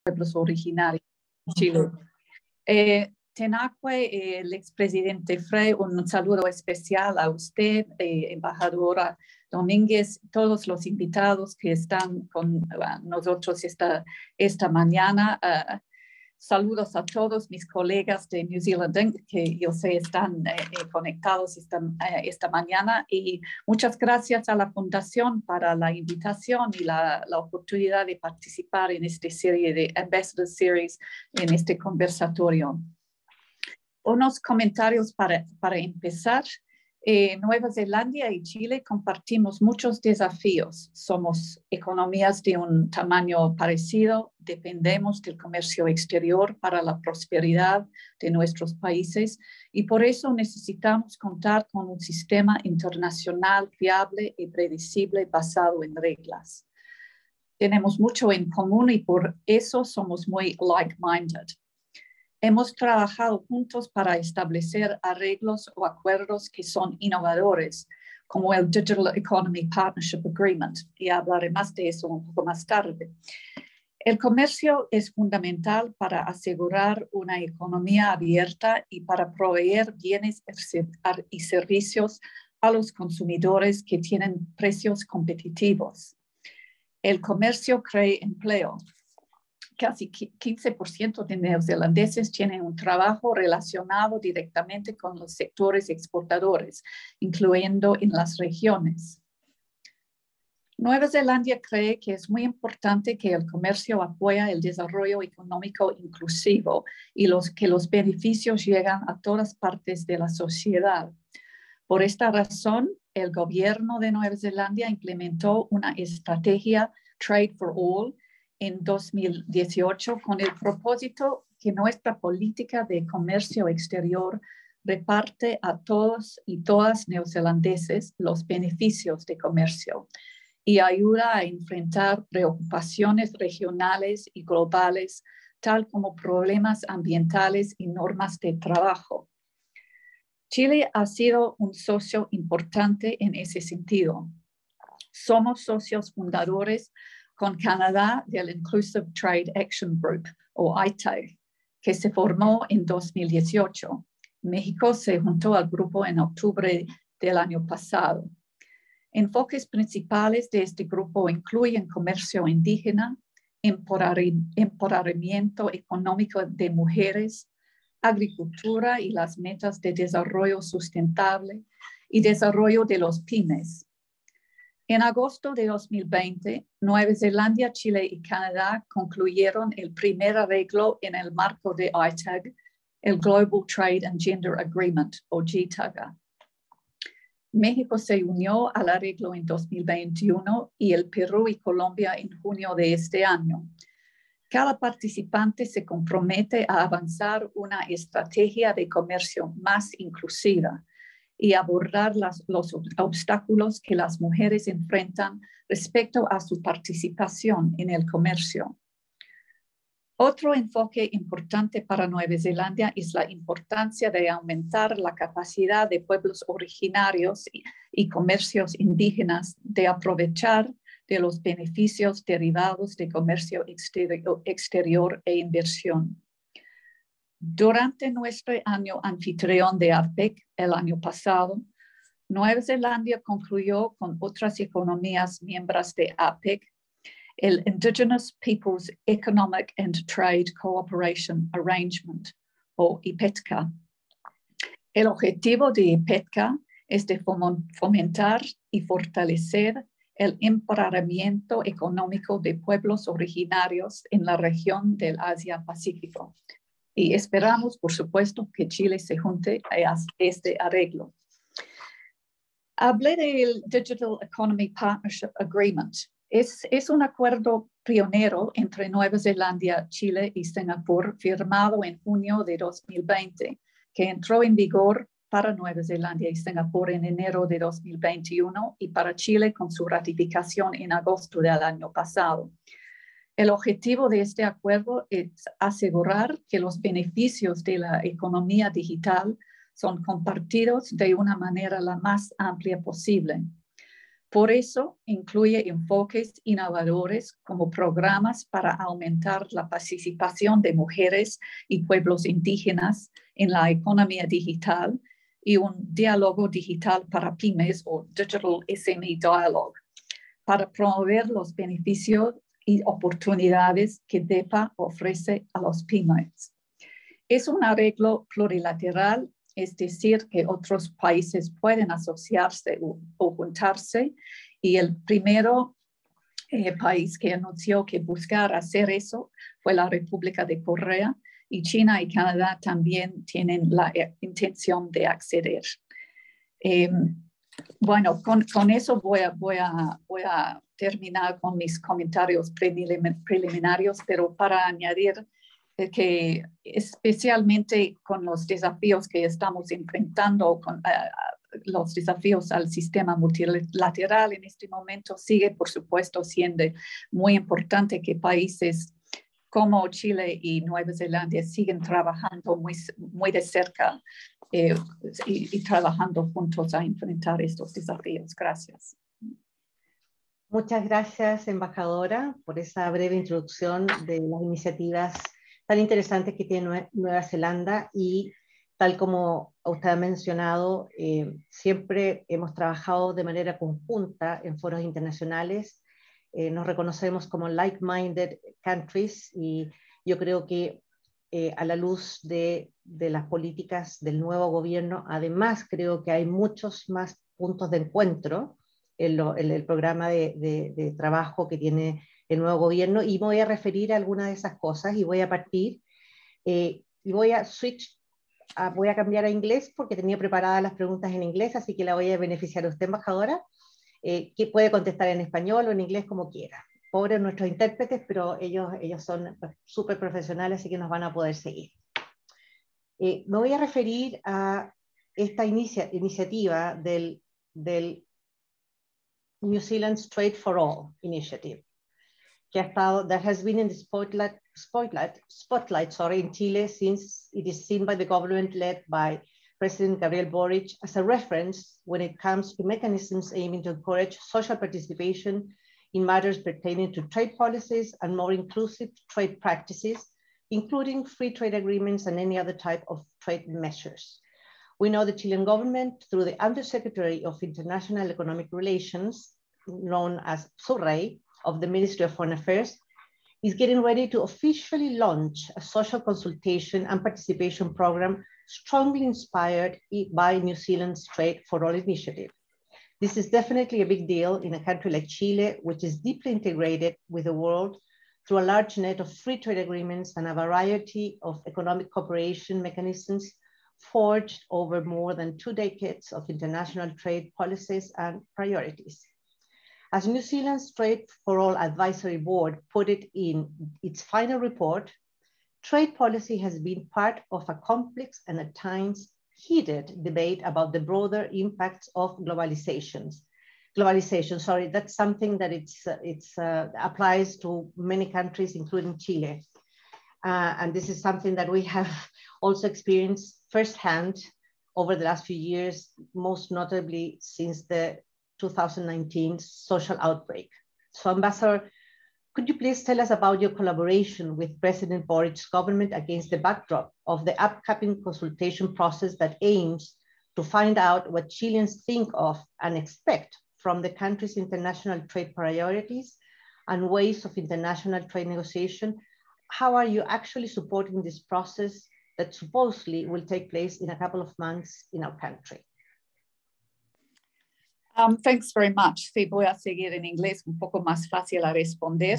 pueblos originarios de Chile. Tenacue, el expresidente Frei, un saludo especial a usted, embajadora Domínguez, todos los invitados que están con nosotros esta mañana. Saludos a todos mis colegas de New Zealand que yo sé están conectados esta mañana, y muchas gracias a la Fundación para la invitación y la oportunidad de participar en esta serie de Ambassador Series, en este conversatorio. Unos comentarios para empezar. Nueva Zelanda y Chile compartimos muchos desafíos. Somos economías de un tamaño parecido, dependemos del comercio exterior para la prosperidad de nuestros países, y por eso necesitamos contar con un sistema internacional fiable y predecible basado en reglas. Tenemos mucho en común y por eso somos muy like-minded. Hemos trabajado juntos para establecer arreglos o acuerdos que son innovadores, como el Digital Economy Partnership Agreement, y hablaré más de eso un poco más tarde. El comercio es fundamental para asegurar una economía abierta y para proveer bienes y servicios a los consumidores que tienen precios competitivos. El comercio crea empleo. Casi 15% de neozelandeses tienen un trabajo relacionado directamente con los sectores exportadores, incluyendo en las regiones. Nueva Zelanda cree que es muy importante que el comercio apoya el desarrollo económico inclusivo y que los beneficios llegan a todas partes de la sociedad. Por esta razón, el gobierno de Nueva Zelanda implementó una estrategia Trade for All en 2018 con el propósito que nuestra política de comercio exterior reparte a todos y todas neozelandeses los beneficios de comercio y ayuda a enfrentar preocupaciones regionales y globales, tal como problemas ambientales y normas de trabajo. Chile ha sido un socio importante en ese sentido. Somos socios fundadores con Canadá del Inclusive Trade Action Group, o ITAG, que se formó en 2018. México se juntó al grupo en octubre del año pasado. Enfoques principales de este grupo incluyen comercio indígena, empoderamiento económico de mujeres, agricultura y las metas de desarrollo sustentable y desarrollo de los pymes. En agosto de 2020, Nueva Zelanda, Chile y Canadá concluyeron el primer arreglo en el marco de ITAG, el Global Trade and Gender Agreement, o GTAGA. México se unió al arreglo en 2021 y el Perú y Colombia en junio de este año. Cada participante se compromete a avanzar una estrategia de comercio más inclusiva y abordar los obstáculos que las mujeres enfrentan respecto a su participación en el comercio. Otro enfoque importante para Nueva Zelanda es la importancia de aumentar la capacidad de pueblos originarios y comercios indígenas de aprovechar de los beneficios derivados de comercio exterior e inversión. Durante nuestro año anfitrión de APEC el año pasado, Nueva Zelanda concluyó con otras economías miembros de APEC el Indigenous Peoples Economic and Trade Cooperation Arrangement, o IPETCA. El objetivo de IPETCA es de fomentar y fortalecer el empoderamiento económico de pueblos originarios en la región del Asia-Pacífico. Y esperamos, por supuesto, que Chile se junte a este arreglo. Hablé del Digital Economy Partnership Agreement. Es un acuerdo pionero entre Nueva Zelanda, Chile y Singapur, firmado en junio de 2020, que entró en vigor para Nueva Zelanda y Singapur en enero de 2021 y para Chile con su ratificación en agosto del año pasado. El objetivo de este acuerdo es asegurar que los beneficios de la economía digital son compartidos de una manera la más amplia posible. Por eso incluye enfoques innovadores como programas para aumentar la participación de mujeres y pueblos indígenas en la economía digital y un diálogo digital para pymes o Digital SME Dialogue para promover los beneficios y oportunidades que DEPA ofrece a los pymes. Es un arreglo plurilateral, es decir, que otros países pueden asociarse o juntarse, y el primero país que anunció que buscar hacer eso fue la República de Corea, y China y Canadá también tienen la intención de acceder. Bueno, con eso voy a terminar con mis comentarios preliminarios, pero para añadir que especialmente con los desafíos que estamos enfrentando, con los desafíos al sistema multilateral en este momento, sigue por supuesto siendo muy importante que países como Chile y Nueva Zelanda siguen trabajando muy de cerca y trabajando juntos a enfrentar estos desafíos. Gracias. Muchas gracias, embajadora, por esa breve introducción de las iniciativas tan interesantes que tiene Nueva Zelanda, y tal como usted ha mencionado, siempre hemos trabajado de manera conjunta en foros internacionales. Nos reconocemos como like-minded countries, y yo creo que a la luz de las políticas del nuevo gobierno, además creo que hay muchos más puntos de encuentro en el programa de trabajo que tiene el nuevo gobierno, y me voy a referir a algunas de esas cosas, y voy a partir, y voy a cambiar a inglés porque tenía preparadas las preguntas en inglés, así que la voy a beneficiar a usted, embajadora, que puede contestar en español o en inglés como quiera. Pobres nuestros intérpretes, pero ellos son súper profesionales, así que nos van a poder seguir. Me voy a referir a esta iniciativa del New Zealand's Trade for All Initiative, that has been in the spotlight in Chile since it is seen by the government led by President Gabriel Boric as a reference when it comes to mechanisms aiming to encourage social participation in matters pertaining to trade policies and more inclusive trade practices, including free trade agreements and any other type of trade measures. We know the Chilean government, through the Undersecretary of International Economic Relations, known as SURREI, of the Ministry of Foreign Affairs, is getting ready to officially launch a social consultation and participation program strongly inspired by New Zealand's Trade for All initiative. This is definitely a big deal in a country like Chile, which is deeply integrated with the world through a large net of free trade agreements and a variety of economic cooperation mechanisms forged over more than 2 decades of international trade policies and priorities. As New Zealand's Trade for All Advisory Board put it in its final report, trade policy has been part of a complex and at times heated debate about the broader impacts of globalization. Sorry, that's something that applies to many countries, including Chile. And this is something that we have also experienced firsthand over the last few years, most notably since the 2019 social outbreak. So Ambassador, could you please tell us about your collaboration with President Boric's government against the backdrop of the upcoming consultation process that aims to find out what Chileans think of and expect from the country's international trade priorities and ways of international trade negotiation? How are you actually supporting this process that supposedly will take place in a couple of months in our country? Thanks very much. Sí, voy a seguir en inglés, un poco más fácil a responder.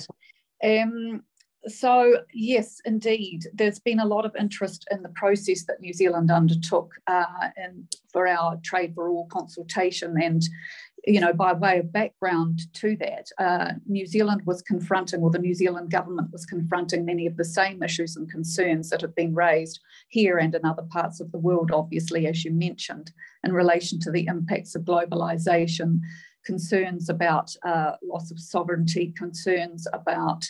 So yes, indeed, there's been a lot of interest in the process that New Zealand undertook for our Trade for All consultation. And, you know, by way of background to that, New Zealand was confronting, or the New Zealand government was confronting, many of the same issues and concerns that have been raised here and in other parts of the world, obviously, as you mentioned, in relation to the impacts of globalization, concerns about loss of sovereignty, concerns about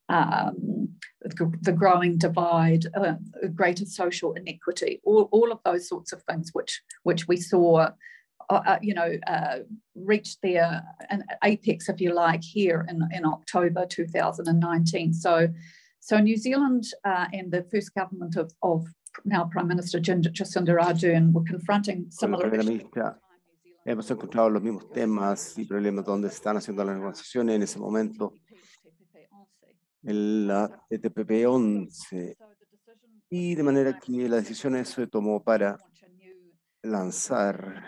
the growing divide, greater social inequity, all of those sorts of things which we saw reached their an apex, if you like, here in October 2019. So New Zealand and the first government of now Prime Minister Jacinda Ardern were confronting similar issues. Hemos encontrado los mismos temas y problemas donde están haciendo las negociaciones en ese momento en la TPP-11. Y de manera que la decisión se tomó para lanzar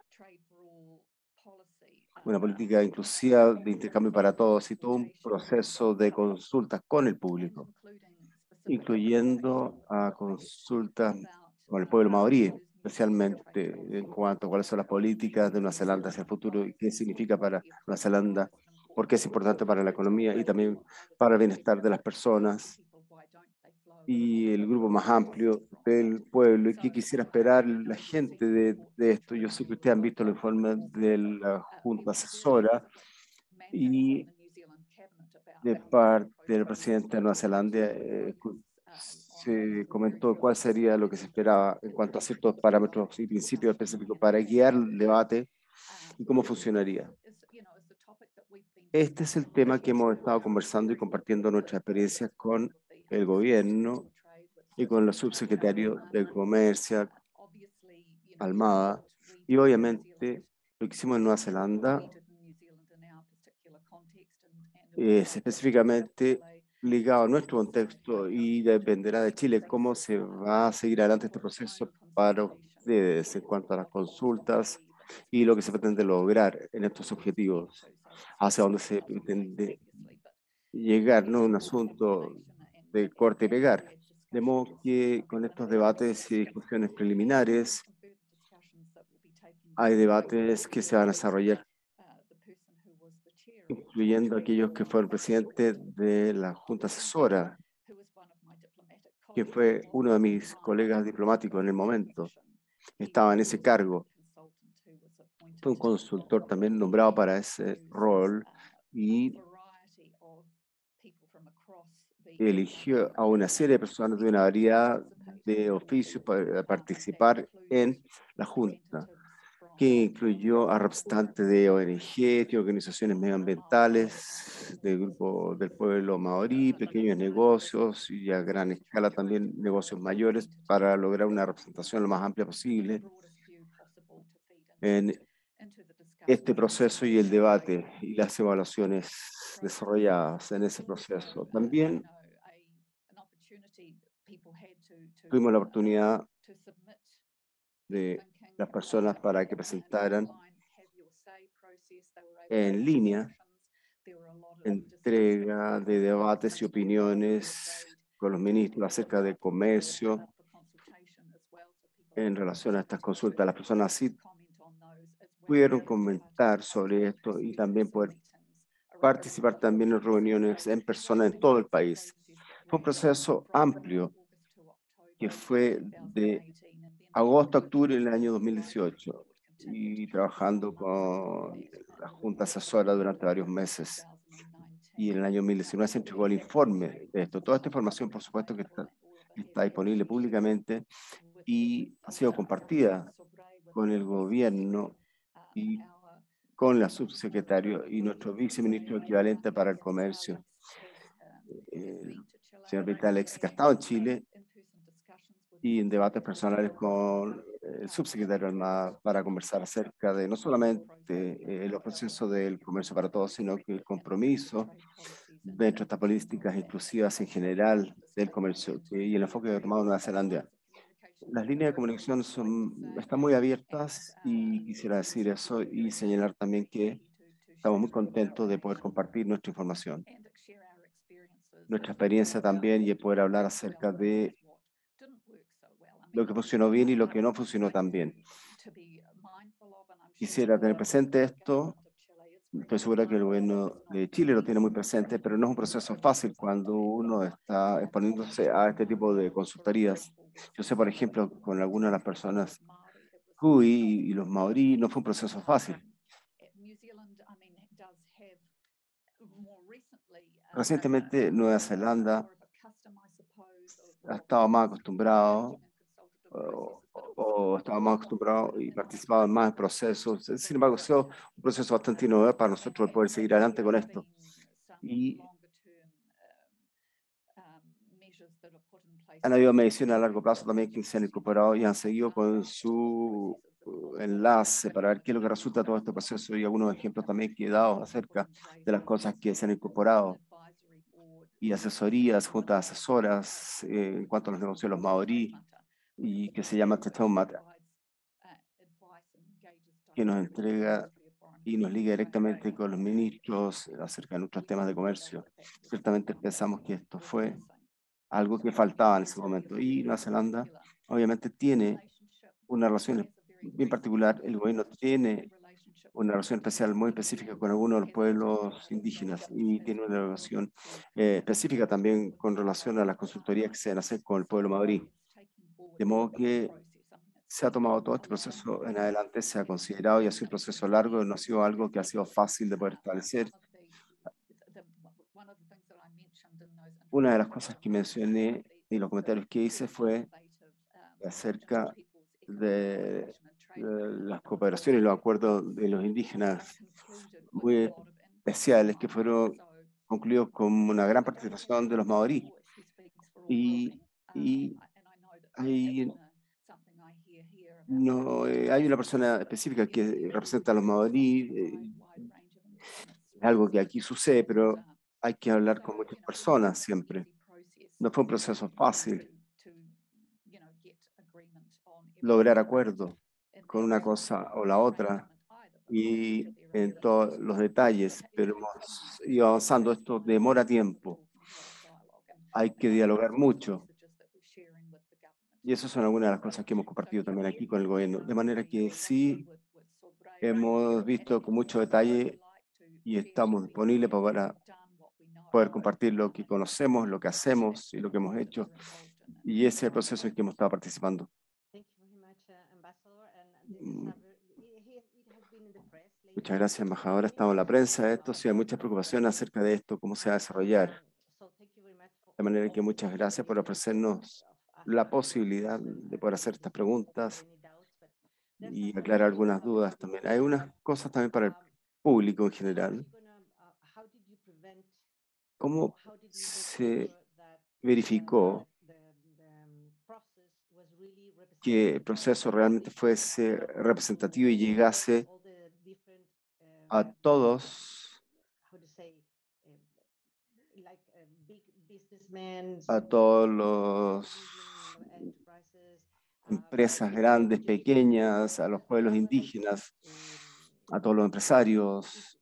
una política inclusiva de intercambio para todos y todo un proceso de consultas con el público, incluyendo a consultas con el pueblo maorí, especialmente en cuanto a cuáles son las políticas de Nueva Zelanda hacia el futuro y qué significa para Nueva Zelanda, por qué es importante para la economía y también para el bienestar de las personas y el grupo más amplio del pueblo y qué quisiera esperar la gente de esto. Yo sé que ustedes han visto el informe de la Junta Asesora y de parte del presidente de Nueva Zelanda se comentó cuál sería lo que se esperaba en cuanto a ciertos parámetros y principios específicos para guiar el debate y cómo funcionaría. Este es el tema que hemos estado conversando y compartiendo nuestras experiencias con el gobierno y con los subsecretarios de Comercio, Almada, y obviamente lo que hicimos en Nueva Zelanda es específicamente ligado a nuestro contexto y dependerá de Chile cómo se va a seguir adelante este proceso para ustedes en cuanto a las consultas y lo que se pretende lograr en estos objetivos, hacia donde se pretende llegar, no un asunto de corte y pegar. De modo que con estos debates y discusiones preliminares, hay debates que se van a desarrollar, incluyendo aquellos que fueron presidentes de la Junta Asesora, que fue uno de mis colegas diplomáticos en el momento. Estaba en ese cargo. Fue un consultor también nombrado para ese rol y eligió a una serie de personas de una variedad de oficios para participar en la Junta, que incluyó a representantes de ONG, de organizaciones medioambientales, del grupo del pueblo maorí, pequeños negocios y a gran escala también negocios mayores para lograr una representación lo más amplia posible en este proceso y el debate y las evaluaciones desarrolladas en ese proceso. También tuvimos la oportunidad de las personas para que presentaran en línea entrega de debates y opiniones con los ministros acerca de comercio en relación a estas consultas. Las personas así pudieron comentar sobre esto y también poder participar también en reuniones en persona en todo el país. Fue un proceso amplio que fue de agosto a octubre del año 2018 y trabajando con la Junta Asesora durante varios meses. Y en el año 2019 se entregó el informe de esto. Toda esta información, por supuesto, que está disponible públicamente y ha sido compartida con el gobierno y con la subsecretaria y nuestro viceministro equivalente para el comercio, el señor Vitalex, que ha estado en Chile y en debates personales con el subsecretario Almada para conversar acerca de no solamente los procesos del comercio para todos, sino que el compromiso dentro de estas políticas inclusivas en general del comercio y el enfoque que ha tomado Nueva Zelanda. Las líneas de comunicación están muy abiertas y quisiera decir eso y señalar también que estamos muy contentos de poder compartir nuestra información, nuestra experiencia también y de poder hablar acerca de lo que funcionó bien y lo que no funcionó tan bien. Quisiera tener presente esto. Estoy segura que el gobierno de Chile lo tiene muy presente, pero no es un proceso fácil cuando uno está exponiéndose a este tipo de consultorías. Yo sé, por ejemplo, con algunas de las personas Hui y los maorí no fue un proceso fácil. Recientemente Nueva Zelanda ha estado más acostumbrado o estábamos acostumbrados y participaban más en procesos. Sin embargo, ha sido un proceso bastante innovador para nosotros poder seguir adelante con esto. Y han habido mediciones a largo plazo también que se han incorporado y han seguido con su enlace para ver qué es lo que resulta de todo este proceso y algunos ejemplos también que he dado acerca de las cosas que se han incorporado y asesorías, juntas asesoras en cuanto a los negocios de los maorí y que se llama Tetomata, que nos entrega y nos liga directamente con los ministros acerca de nuestros temas de comercio. Ciertamente pensamos que esto fue algo que faltaba en ese momento. Y Nueva Zelanda obviamente tiene una relación bien particular. El gobierno tiene una relación especial muy específica con algunos de los pueblos indígenas y tiene una relación específica también con relación a las consultorías que se van a hacer con el pueblo maorí. De modo que se ha tomado todo este proceso en adelante, se ha considerado y ha sido un proceso largo, no ha sido algo que ha sido fácil de poder establecer. Una de las cosas que mencioné y los comentarios que hice fue acerca de las cooperaciones y los acuerdos de los indígenas muy especiales que fueron concluidos con una gran participación de los maorí. Y hay, no, hay una persona específica que representa a los maorí. Es algo que aquí sucede, pero hay que hablar con muchas personas siempre. No fue un proceso fácil lograr acuerdo con una cosa o la otra y en todos los detalles, pero hemos ido avanzando. Esto demora tiempo. Hay que dialogar mucho. Y esas son algunas de las cosas que hemos compartido también aquí con el gobierno. De manera que sí, hemos visto con mucho detalle y estamos disponibles para poder compartir lo que conocemos, lo que hacemos y lo que hemos hecho. Y ese es el proceso en que hemos estado participando. Muchas gracias, embajadora. Estamos en la prensa de esto, sí hay mucha preocupación acerca de esto, cómo se va a desarrollar. De manera que muchas gracias por ofrecernos la posibilidad de poder hacer estas preguntas y aclarar algunas dudas también. Hay unas cosas también para el público en general. ¿Cómo se verificó que el proceso realmente fuese representativo y llegase a todas las empresas grandes, pequeñas, a los pueblos indígenas, a todos los empresarios?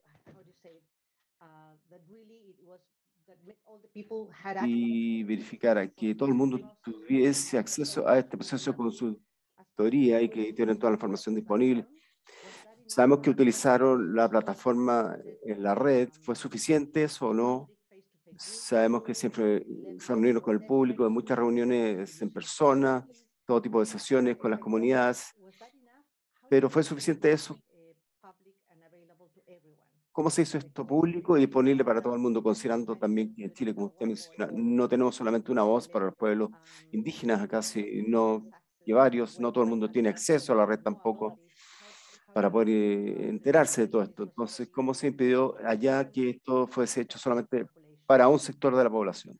Y verificar que todo el mundo tuviese acceso a este proceso de consultoría y que tienen toda la información disponible. Sabemos que utilizaron la plataforma en la red. ¿Fue suficiente eso o no? Sabemos que siempre se reunieron con el público, en muchas reuniones en persona, todo tipo de sesiones con las comunidades. ¿Pero fue suficiente eso? ¿Cómo se hizo esto público y disponible para todo el mundo, considerando también que en Chile, como usted menciona, no tenemos solamente una voz para los pueblos indígenas acá, sino que varios, no todo el mundo tiene acceso a la red tampoco para poder enterarse de todo esto? Entonces, ¿cómo se impidió allá que esto fuese hecho solamente para un sector de la población?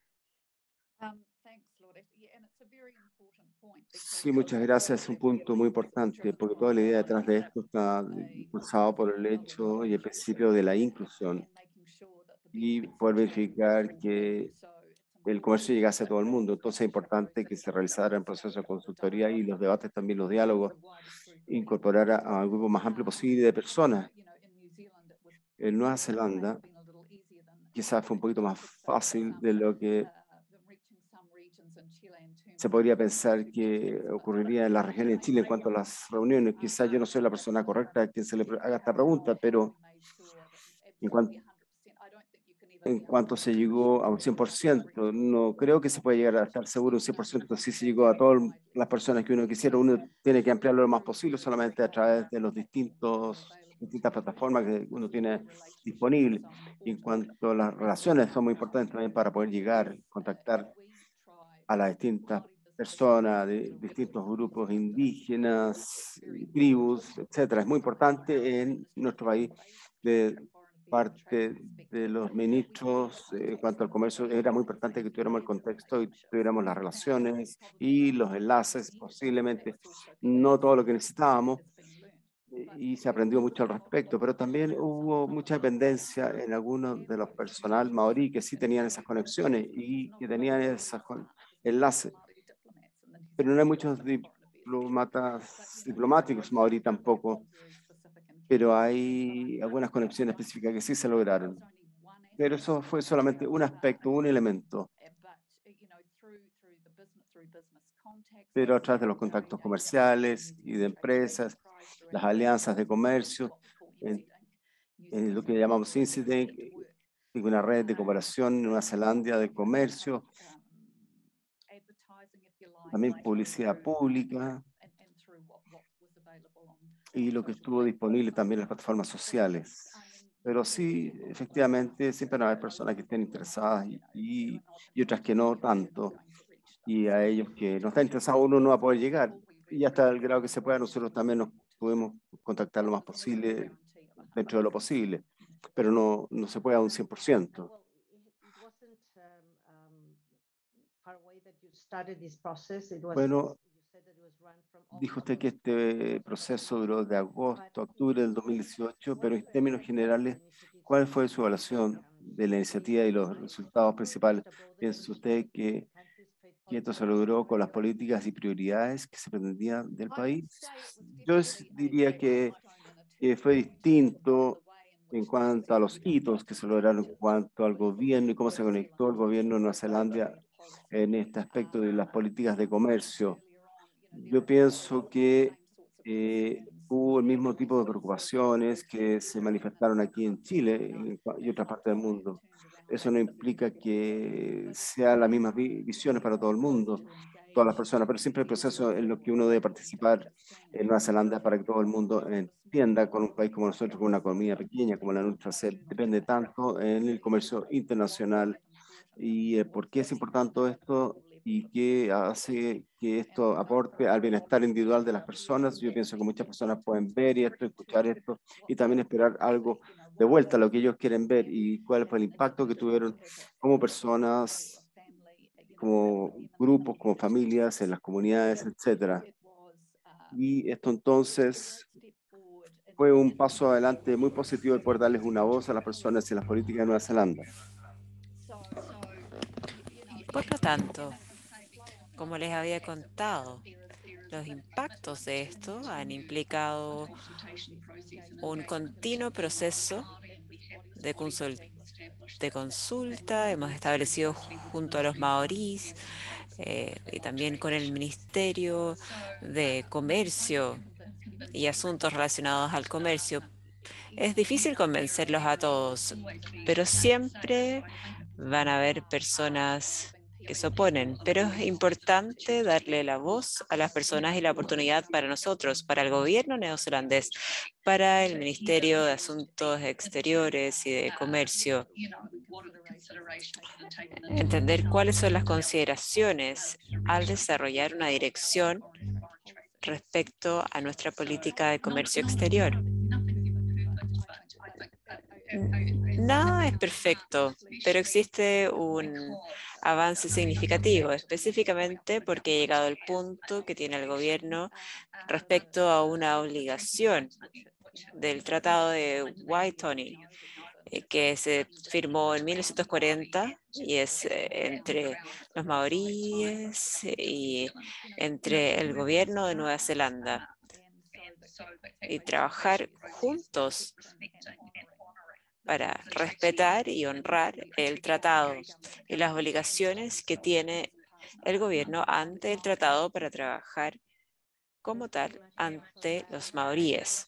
Sí, muchas gracias. Es un punto muy importante porque toda la idea detrás de esto está impulsado por el hecho y el principio de la inclusión y poder verificar que el comercio llegase a todo el mundo. Entonces es importante que se realizara el proceso de consultoría y los debates, también los diálogos, incorporar a un grupo más amplio posible de personas. En Nueva Zelanda quizás fue un poquito más fácil de lo que se podría pensar que ocurriría en las regiones de Chile en cuanto a las reuniones. Quizás yo no soy la persona correcta a quien se le haga esta pregunta, pero en cuanto se llegó a un 100%, no creo que se pueda llegar a estar seguro un 100%. Si se llegó a todas las personas que uno quisiera, uno tiene que ampliarlo lo más posible solamente a través de los distintas plataformas que uno tiene disponible. Y en cuanto a las relaciones, son muy importantes también para poder llegar, contactar a las distintas personas de distintos grupos indígenas, tribus, etcétera. Es muy importante en nuestro país de parte de los ministros en cuanto al comercio. Era muy importante que tuviéramos el contexto y tuviéramos las relaciones y los enlaces, posiblemente no todo lo que necesitábamos, y se aprendió mucho al respecto, pero también hubo mucha dependencia en algunos de los personal maorí que sí tenían esas conexiones y que tenían esos enlaces, pero no hay muchos diplomáticos maorí tampoco, pero hay algunas conexiones específicas que sí se lograron. Pero eso fue solamente un aspecto, un elemento. Pero a través de los contactos comerciales y de empresas, las alianzas de comercio, en lo que llamamos Incident, y una red de cooperación en Nueva Zelanda de comercio, también publicidad pública y lo que estuvo disponible también en las plataformas sociales. Pero sí, efectivamente, siempre van a haber personas que estén interesadas y otras que no tanto. Y a ellos que no están interesados uno no va a poder llegar. Y hasta el grado que se pueda, nosotros también nos podemos contactar lo más posible, dentro de lo posible, pero no se puede a un 100%. Bueno, dijo usted que este proceso duró de agosto a octubre del 2018, pero en términos generales, ¿cuál fue su evaluación de la iniciativa y los resultados principales? ¿Piensa usted que esto se logró con las políticas y prioridades que se pretendían del país? Yo diría que fue distinto en cuanto a los hitos que se lograron en cuanto al gobierno y cómo se conectó el gobierno de Nueva Zelanda en este aspecto de las políticas de comercio. Yo pienso que hubo el mismo tipo de preocupaciones que se manifestaron aquí en Chile y otras partes del mundo. Eso no implica que sean las mismas visiones para todo el mundo, todas las personas, pero siempre el proceso en lo que uno debe participar en Nueva Zelanda para que todo el mundo entienda con un país como nosotros, con una economía pequeña como la nuestra, depende tanto en el comercio internacional y por qué es importante todo esto y qué hace que esto aporte al bienestar individual de las personas. Yo pienso que muchas personas pueden ver esto, escuchar esto y también esperar algo de vuelta a lo que ellos quieren ver y cuál fue el impacto que tuvieron como personas, como grupos, como familias, en las comunidades, etcétera. Y esto entonces fue un paso adelante muy positivo el poder darles una voz a las personas en las políticas de Nueva Zelanda. Por lo tanto, como les había contado, los impactos de esto han implicado un continuo proceso de consulta. Hemos establecido junto a los maorís y también con el Ministerio de Comercio y Asuntos relacionados al comercio. Es difícil convencerlos a todos, pero siempre van a haber personas que se oponen, pero es importante darle la voz a las personas y la oportunidad para nosotros, para el gobierno neozelandés, para el Ministerio de Asuntos Exteriores y de Comercio, entender cuáles son las consideraciones al desarrollar una dirección respecto a nuestra política de comercio exterior. Nada es perfecto, pero existe un avance significativo, específicamente porque ha llegado el punto que tiene el gobierno respecto a una obligación del Tratado de Waitangi, que se firmó en 1940 y es entre los maoríes y entre el gobierno de Nueva Zelanda. Y trabajar juntos para respetar y honrar el tratado y las obligaciones que tiene el gobierno ante el tratado para trabajar como tal ante los maoríes.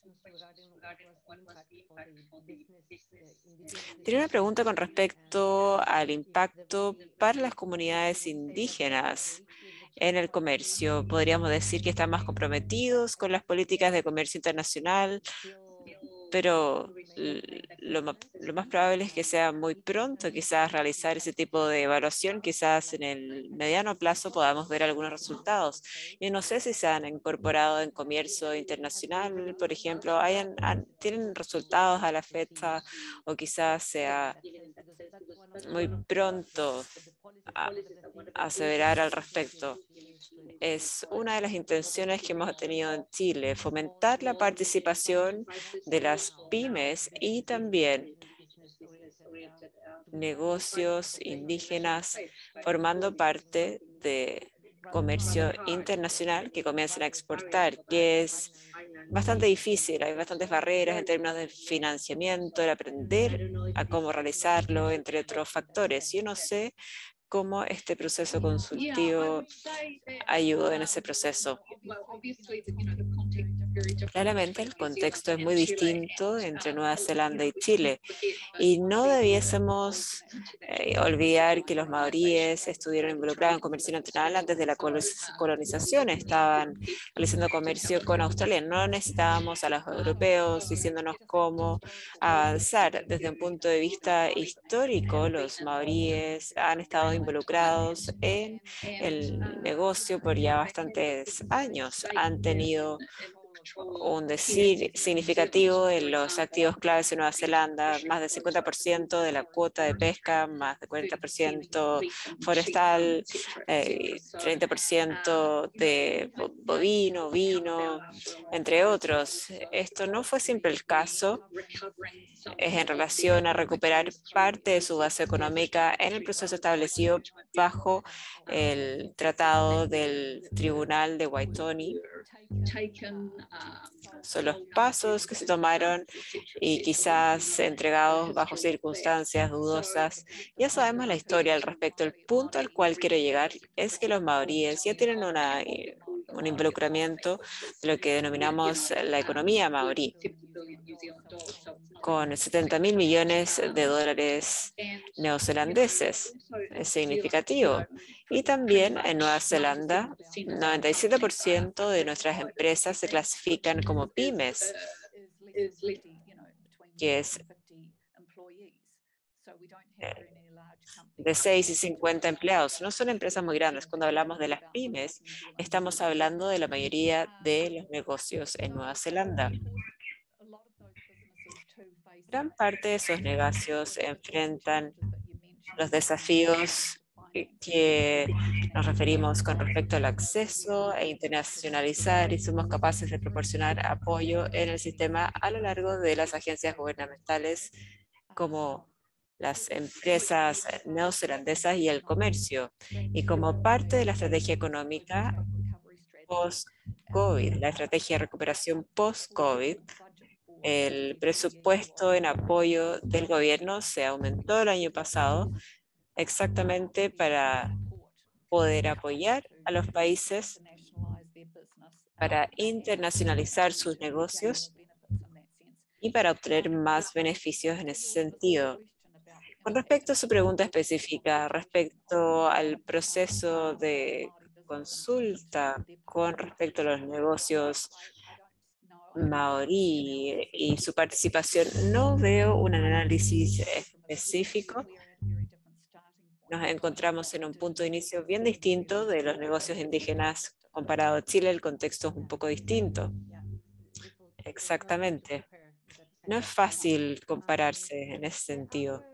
Tiene una pregunta con respecto al impacto para las comunidades indígenas en el comercio. ¿Podríamos decir que están más comprometidos con las políticas de comercio internacional? pero lo más probable es que sea muy pronto quizás realizar ese tipo de evaluación, quizás en el mediano plazo podamos ver algunos resultados. Yo no sé si se han incorporado en comercio internacional, por ejemplo, tienen resultados a la fecha o quizás sea muy pronto aseverar al respecto. Es una de las intenciones que hemos tenido en Chile, fomentar la participación de las pymes y también negocios indígenas formando parte de comercio internacional que comiencen a exportar, que es bastante difícil. Hay bastantes barreras en términos de financiamiento, el aprender a cómo realizarlo, entre otros factores. Yo no sé cómo este proceso consultivo ayudó en ese proceso. Claramente el contexto es muy distinto entre Nueva Zelanda y Chile y no debiésemos olvidar que los maoríes estuvieron involucrados en comercio internacional antes de la colonización, estaban realizando comercio con Australia. No necesitábamos a los europeos diciéndonos cómo avanzar. Desde un punto de vista histórico, los maoríes han estado involucrados en el negocio por ya bastantes años. Han tenido un decir significativo en los activos claves en Nueva Zelanda, más del 50% de la cuota de pesca, más del 40% forestal, 30% de bovino, vino, entre otros. Esto no fue siempre el caso. Es en relación a recuperar parte de su base económica en el proceso establecido bajo el Tratado del Tribunal de Waitangi. Son los pasos que se tomaron y quizás entregados bajo circunstancias dudosas. Ya sabemos la historia al respecto. El punto al cual quiero llegar es que los maoríes ya tienen un involucramiento de lo que denominamos la economía maorí, con 70.000 millones de dólares neozelandeses. Es significativo. Y también en Nueva Zelanda, 97% de nuestras empresas se clasifican como pymes, que es de 6 y 50 empleados. No son empresas muy grandes. Cuando hablamos de las pymes, estamos hablando de la mayoría de los negocios en Nueva Zelanda. Gran parte de esos negocios enfrentan los desafíos que nos referimos con respecto al acceso e internacionalizar y somos capaces de proporcionar apoyo en el sistema a lo largo de las agencias gubernamentales como las empresas neozelandesas y el comercio. Y como parte de la estrategia económica post-COVID, la estrategia de recuperación post-COVID, el presupuesto en apoyo del gobierno se aumentó el año pasado exactamente para poder apoyar a los países para internacionalizar sus negocios y para obtener más beneficios en ese sentido. Con respecto a su pregunta específica, respecto al proceso de consulta con respecto a los negocios maorí y su participación, no veo un análisis específico. Nos encontramos en un punto de inicio bien distinto de los negocios indígenas comparado a Chile. El contexto es un poco distinto. Exactamente. No es fácil compararse en ese sentido.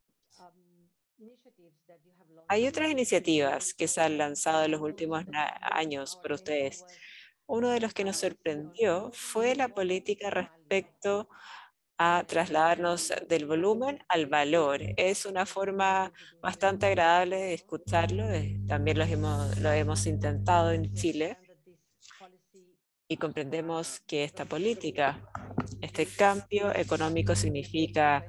Hay otras iniciativas que se han lanzado en los últimos años por ustedes. Uno de los que nos sorprendió fue la política respecto a trasladarnos del volumen al valor. Es una forma bastante agradable de escucharlo. También lo hemos intentado en Chile y comprendemos que esta política, este cambio económico significa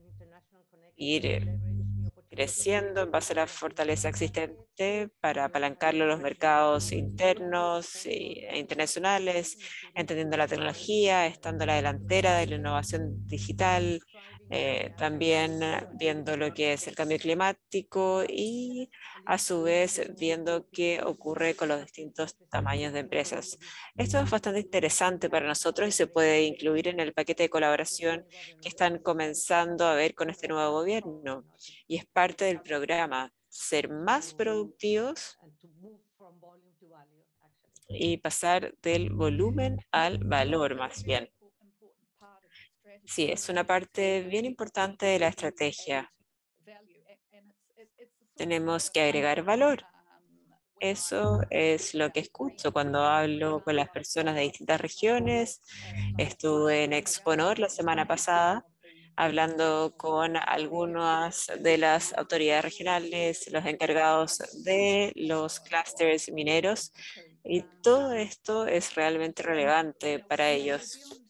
ir creciendo en base a la fortaleza existente para apalancarlo a los mercados internos e internacionales, entendiendo la tecnología, estando a la delantera de la innovación digital, También viendo lo que es el cambio climático y a su vez viendo qué ocurre con los distintos tamaños de empresas. Esto es bastante interesante para nosotros y se puede incluir en el paquete de colaboración que están comenzando a ver con este nuevo gobierno. Y es parte del programa, ser más productivos y pasar del volumen al valor más bien. Sí, es una parte bien importante de la estrategia. Tenemos que agregar valor. Eso es lo que escucho cuando hablo con las personas de distintas regiones. Estuve en Exponor la semana pasada hablando con algunas de las autoridades regionales, los encargados de los clústeres mineros, y todo esto es realmente relevante para ellos.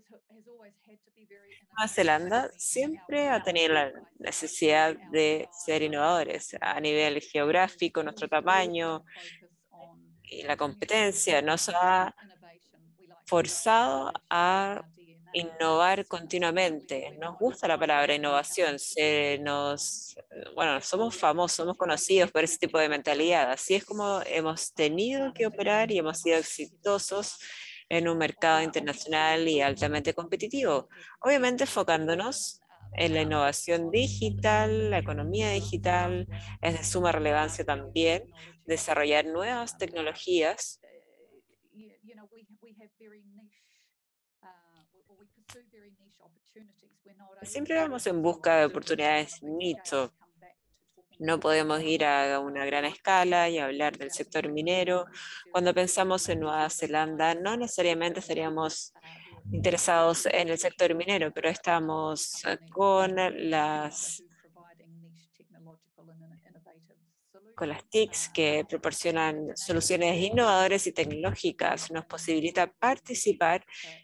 Nueva Zelanda siempre ha tenido la necesidad de ser innovadores a nivel geográfico, nuestro tamaño y la competencia nos ha forzado a innovar continuamente. Nos gusta la palabra innovación, bueno, somos famosos, somos conocidos por ese tipo de mentalidad. Así es como hemos tenido que operar y hemos sido exitosos en un mercado internacional y altamente competitivo. Obviamente enfocándonos en la innovación digital, la economía digital, es de suma relevancia también desarrollar nuevas tecnologías. Siempre vamos en busca de oportunidades nicho. No podemos ir a una gran escala y hablar del sector minero. Cuando pensamos en Nueva Zelanda, no necesariamente estaríamos interesados en el sector minero, pero estamos con las TICs que proporcionan soluciones innovadoras y tecnológicas. Nos posibilita participar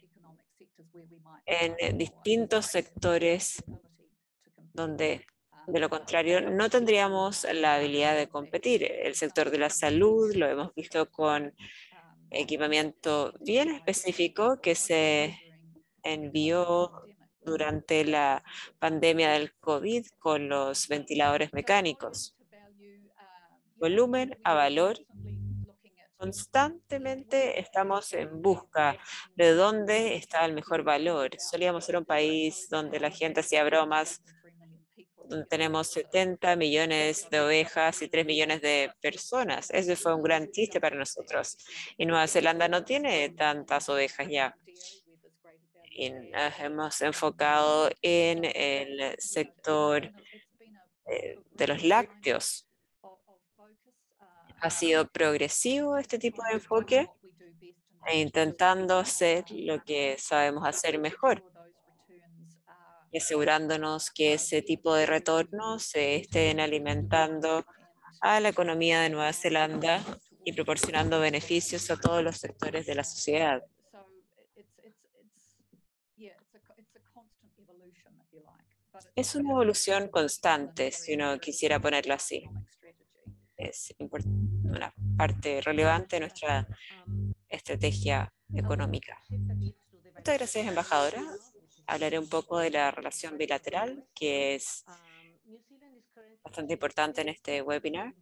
en distintos sectores donde de lo contrario no tendríamos la habilidad de competir. El sector de la salud lo hemos visto con equipamiento bien específico que se envió durante la pandemia del COVID con los ventiladores mecánicos. Volumen a valor. Constantemente estamos en busca de dónde está el mejor valor. Solíamos ser un país donde la gente hacía bromas, donde tenemos 70 millones de ovejas y 3 millones de personas. Ese fue un gran chiste para nosotros. Y Nueva Zelanda no tiene tantas ovejas ya. Y nos hemos enfocado en el sector de los lácteos. Ha sido progresivo este tipo de enfoque e intentando hacer lo que sabemos hacer mejor y asegurándonos que ese tipo de retornos se estén alimentando a la economía de Nueva Zelanda y proporcionando beneficios a todos los sectores de la sociedad. Es una evolución constante, si uno quisiera ponerlo así. Es una parte relevante de nuestra estrategia económica. Muchas gracias, embajadora. Hablaré un poco de la relación bilateral, que es bastante importante en este webinar.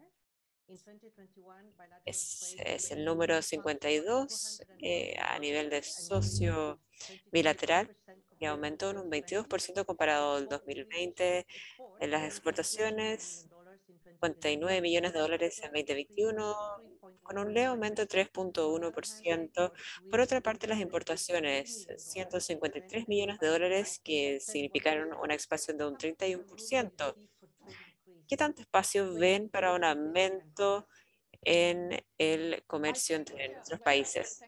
Es el número 52 a nivel de socio bilateral y aumentó en un 22% comparado al 2020 en las exportaciones, 59 millones de dólares en 2021, con un leve aumento de 3.1%. Por otra parte, las importaciones, 153 millones de dólares, que significaron una expansión de un 31%. ¿Qué tanto espacio ven para un aumento en el comercio entre nuestros países?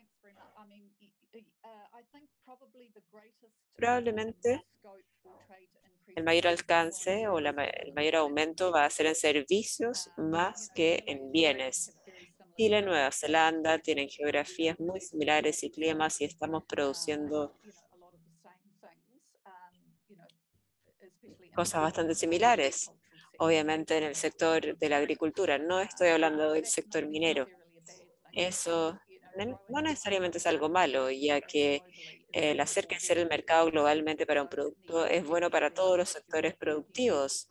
Probablemente el mayor alcance o el mayor aumento va a ser en servicios más que en bienes. Chile y Nueva Zelanda tienen geografías muy similares y climas y estamos produciendo cosas bastante similares. Obviamente en el sector de la agricultura, no estoy hablando del sector minero. Eso no necesariamente es algo malo, ya que el hacer crecer el mercado globalmente para un producto es bueno para todos los sectores productivos.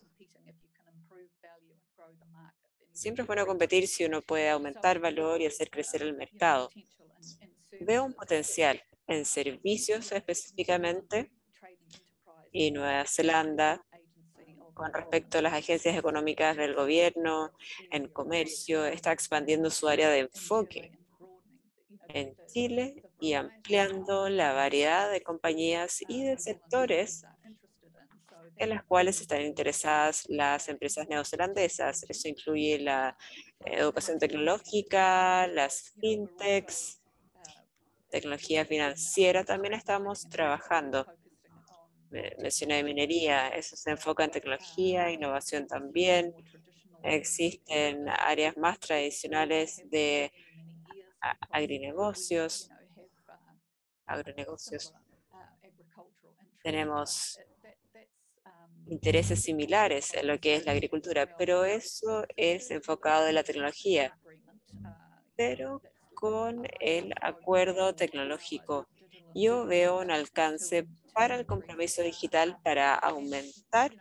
Siempre es bueno competir si uno puede aumentar valor y hacer crecer el mercado. Veo un potencial en servicios específicamente y Nueva Zelanda con respecto a las agencias económicas del gobierno, en comercio, está expandiendo su área de enfoque en Chile y ampliando la variedad de compañías y de sectores en las cuales están interesadas las empresas neozelandesas. Eso incluye la educación tecnológica, las fintechs, tecnología financiera. También estamos trabajando. Mencioné minería, eso se enfoca en tecnología, innovación también. Existen áreas más tradicionales de agrinegocios, agronegocios. Tenemos intereses similares en lo que es la agricultura, pero eso es enfocado en la tecnología, pero con el acuerdo tecnológico. Yo veo un alcance para el compromiso digital para aumentar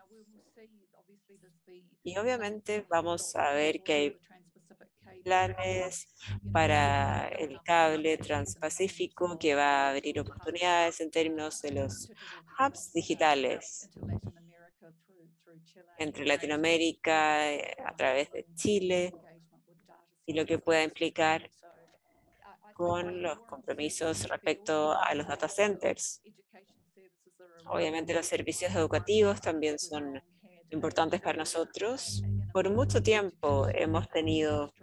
y obviamente vamos a ver que hay planes para el cable transpacífico que va a abrir oportunidades en términos de los hubs digitales entre Latinoamérica, a través de Chile, y lo que pueda implicar con los compromisos respecto a los data centers. Obviamente los servicios educativos también son importantes para nosotros. Por mucho tiempo hemos tenido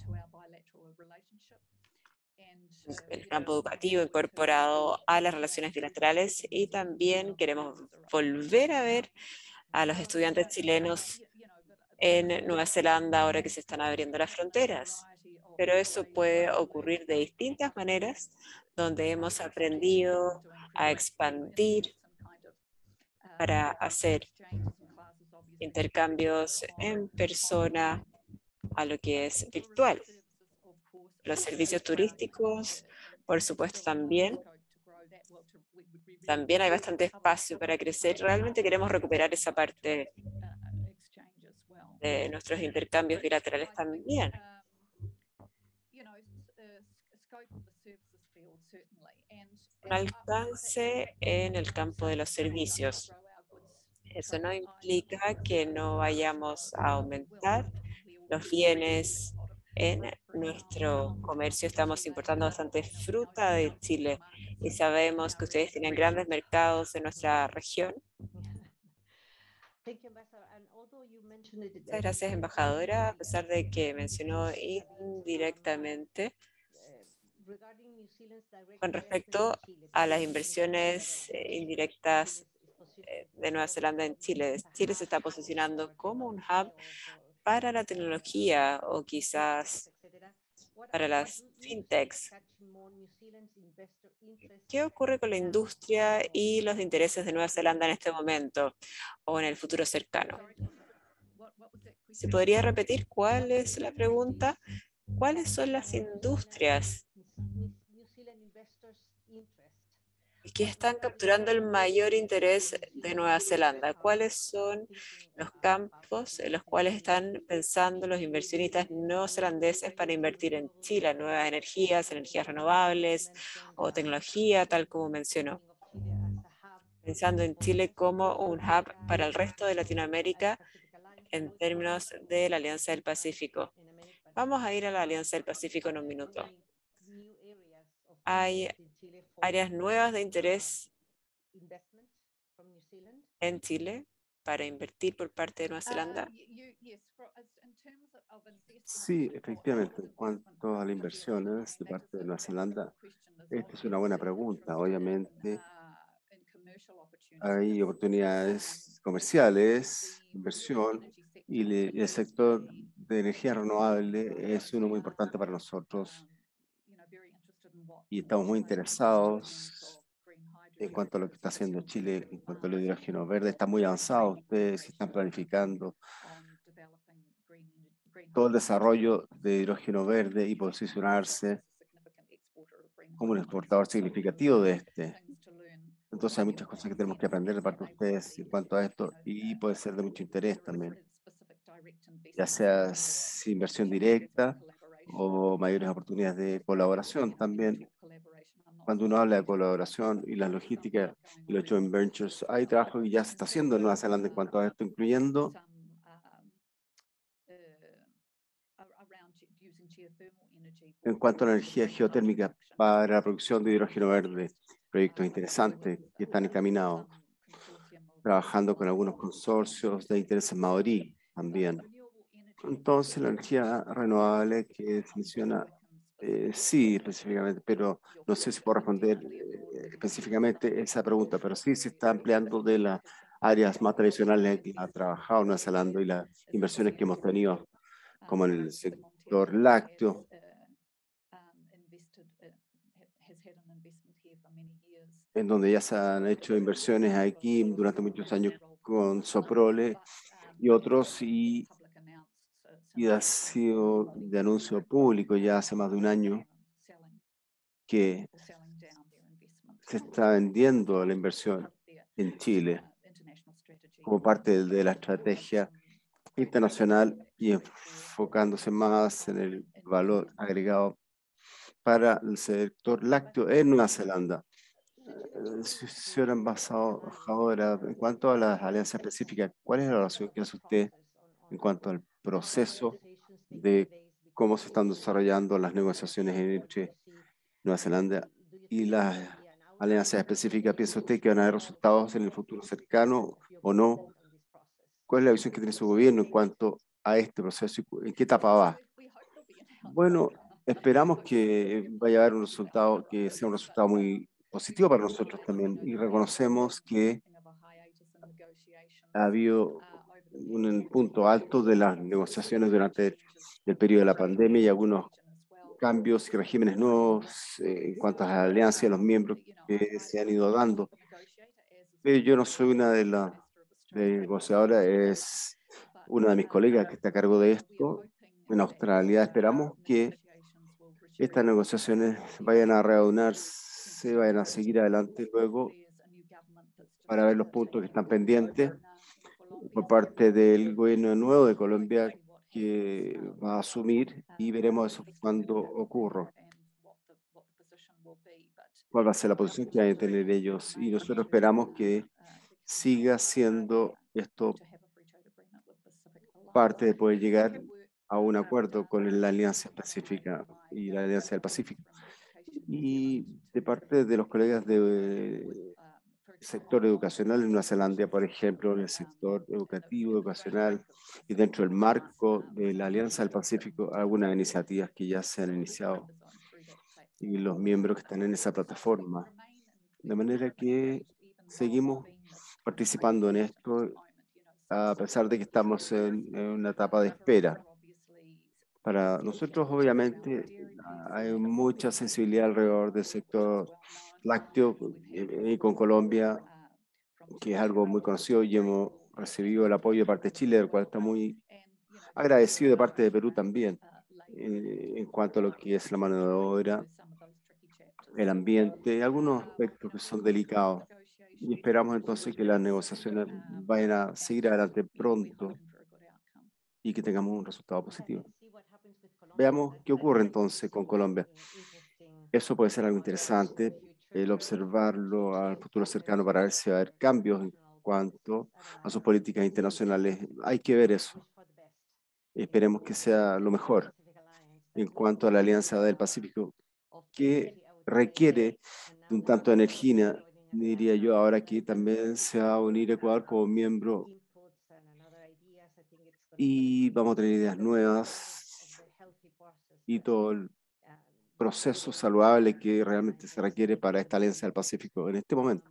el campo educativo incorporado a las relaciones bilaterales y también queremos volver a ver a los estudiantes chilenos en Nueva Zelanda ahora que se están abriendo las fronteras. Pero eso puede ocurrir de distintas maneras, donde hemos aprendido a expandir para hacer intercambios en persona a lo que es virtual. Los servicios turísticos, por supuesto, también. También hay bastante espacio para crecer. Realmente queremos recuperar esa parte de nuestros intercambios bilaterales también. Un alcance en el campo de los servicios. Eso no implica que no vayamos a aumentar los bienes en nuestro comercio. Estamos importando bastante fruta de Chile y sabemos que ustedes tienen grandes mercados en nuestra región. Muchas gracias, embajadora, a pesar de que mencionó indirectamente con respecto a las inversiones indirectas de Nueva Zelanda en Chile. Chile se está posicionando como un hub para la tecnología o quizás para las fintechs. ¿Qué ocurre con la industria y los intereses de Nueva Zelanda en este momento o en el futuro cercano? ¿Se podría repetir cuál es la pregunta? ¿Cuáles son las industrias que están capturando el mayor interés de Nueva Zelanda? ¿Cuáles son los campos en los cuales están pensando los inversionistas neozelandeses para invertir en Chile? Nuevas energías, energías renovables o tecnología, tal como mencionó. Pensando en Chile como un hub para el resto de Latinoamérica en términos de la Alianza del Pacífico. Vamos a ir a la Alianza del Pacífico en un minuto. Hay áreas nuevas de interés en Chile para invertir por parte de Nueva Zelanda. Sí, efectivamente, en cuanto a las inversiones de parte de Nueva Zelanda, esta es una buena pregunta. Obviamente hay oportunidades comerciales, inversión, y el sector de energía renovable es uno muy importante para nosotros y estamos muy interesados en cuanto a lo que está haciendo Chile, en cuanto al hidrógeno verde. Está muy avanzado. Ustedes están planificando todo el desarrollo de hidrógeno verde y posicionarse como un exportador significativo de este. Entonces hay muchas cosas que tenemos que aprender de parte de ustedes en cuanto a esto y puede ser de mucho interés también, ya sea inversión directa o mayores oportunidades de colaboración también. Cuando uno habla de colaboración y la logística y los joint ventures, hay trabajo que ya se está haciendo en Nueva Zelanda en cuanto a esto, incluyendo en cuanto a la energía geotérmica para la producción de hidrógeno verde, proyectos interesantes que están encaminados, trabajando con algunos consorcios de intereses maorí también. Entonces, la energía renovable que se menciona, sí, específicamente, pero no sé si puedo responder específicamente esa pregunta, pero sí se está ampliando de las áreas más tradicionales en que ha trabajado Nueva Zelanda y las inversiones que hemos tenido, como en el sector lácteo, en donde ya se han hecho inversiones aquí durante muchos años con Soprole y otros, y ha sido de anuncio público ya hace más de un año que se está vendiendo la inversión en Chile como parte de la estrategia internacional y enfocándose más en el valor agregado para el sector lácteo en Nueva Zelanda. Señora embajadora, en cuanto a las alianzas específicas, ¿cuál es la relación que hace usted en cuanto al proceso de cómo se están desarrollando las negociaciones entre Nueva Zelanda y las alianzas específicas? ¿Piensa usted que van a haber resultados en el futuro cercano o no? ¿Cuál es la visión que tiene su gobierno en cuanto a este proceso y en qué etapa va? Bueno, esperamos que vaya a haber un resultado que sea un resultado muy positivo para nosotros también y reconocemos que ha habido un punto alto de las negociaciones durante el periodo de la pandemia y algunos cambios y regímenes nuevos en cuanto a las alianzas y los miembros que se han ido dando. Pero yo no soy una de las negociadoras, es una de mis colegas que está a cargo de esto en Australia. Esperamos que estas negociaciones vayan a reaunarse, vayan a seguir adelante luego para ver los puntos que están pendientes por parte del gobierno nuevo de Colombia que va a asumir y veremos eso cuando ocurra. ¿Cuál va a ser la posición que van a tener ellos? Y nosotros esperamos que siga siendo esto parte de poder llegar a un acuerdo con la Alianza Pacífica y la Alianza del Pacífico. Y de parte de los colegas del sector educacional en Nueva Zelanda, por ejemplo, en el sector educativo, educacional y dentro del marco de la Alianza del Pacífico, algunas iniciativas que ya se han iniciado y los miembros que están en esa plataforma. De manera que seguimos participando en esto a pesar de que estamos en una etapa de espera. Para nosotros, obviamente, hay mucha sensibilidad alrededor del sector lácteo y con Colombia, que es algo muy conocido y hemos recibido el apoyo de parte de Chile, del cual está muy agradecido de parte de Perú también, en cuanto a lo que es la mano de obra, el ambiente, algunos aspectos que son delicados. Y esperamos entonces que las negociaciones vayan a seguir adelante pronto y que tengamos un resultado positivo. Veamos qué ocurre entonces con Colombia. Eso puede ser algo interesante, el observarlo al futuro cercano para ver si va a haber cambios en cuanto a sus políticas internacionales. Hay que ver eso. Esperemos que sea lo mejor en cuanto a la Alianza del Pacífico, que requiere de un tanto de energía, diría yo, ahora que también se va a unir Ecuador como miembro y vamos a tener ideas nuevas y todo el proceso saludable que realmente se requiere para esta Alianza del Pacífico en este momento.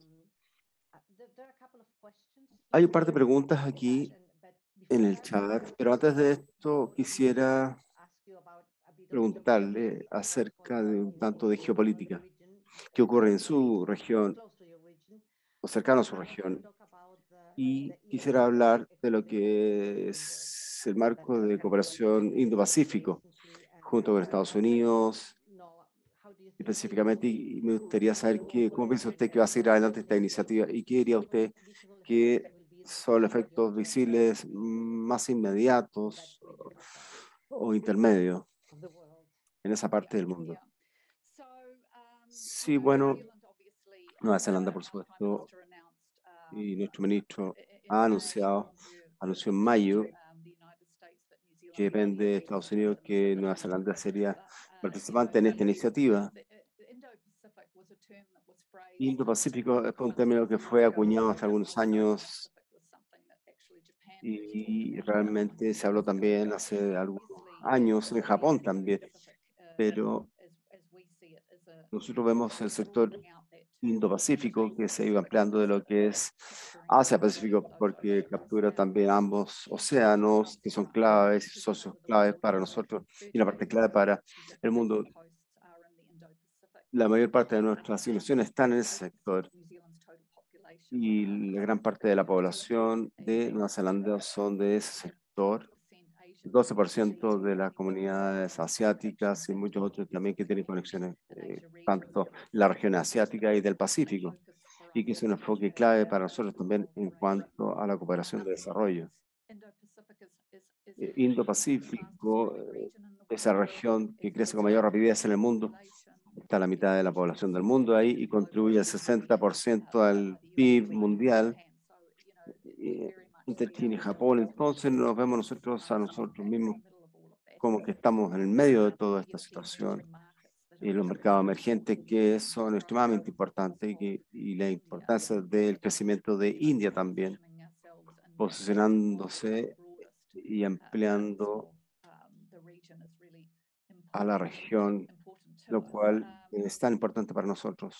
Hay un par de preguntas aquí en el chat, pero antes de esto quisiera preguntarle acerca de un tanto de geopolítica. ¿Qué ocurre en su región o cercano a su región? Y quisiera hablar de lo que es el marco de cooperación Indo-Pacífico, junto con Estados Unidos, específicamente, y me gustaría saber cómo piensa usted que va a seguir adelante esta iniciativa y qué diría usted que son los efectos visibles más inmediatos o intermedios en esa parte del mundo. Sí, bueno, Nueva Zelanda, por supuesto, y nuestro ministro anunció en mayo que depende de Estados Unidos que Nueva Zelanda sería participante en esta iniciativa. Indo-Pacífico es un término que fue acuñado hace algunos años y realmente se habló también hace algunos años en Japón también, pero nosotros vemos el sector Indo-Pacífico que se iba ampliando de lo que es Asia-Pacífico porque captura también ambos océanos que son claves, socios claves para nosotros y la parte clave para el mundo. La mayor parte de nuestras asignaciones están en ese sector y la gran parte de la población de Nueva Zelanda son de ese sector. 12% de las comunidades asiáticas y muchos otros también que tienen conexiones tanto en la región asiática y del Pacífico, y que es un enfoque clave para nosotros también en cuanto a la cooperación de desarrollo. Indo-Pacífico, esa región que crece con mayor rapidez en el mundo, está la mitad de la población del mundo ahí y contribuye al 60% al PIB mundial. Entre China y Japón, entonces nos vemos nosotros a nosotros mismos como que estamos en el medio de toda esta situación y los mercados emergentes que son extremadamente importantes y la importancia del crecimiento de India también, posicionándose y ampliando a la región, lo cual es tan importante para nosotros.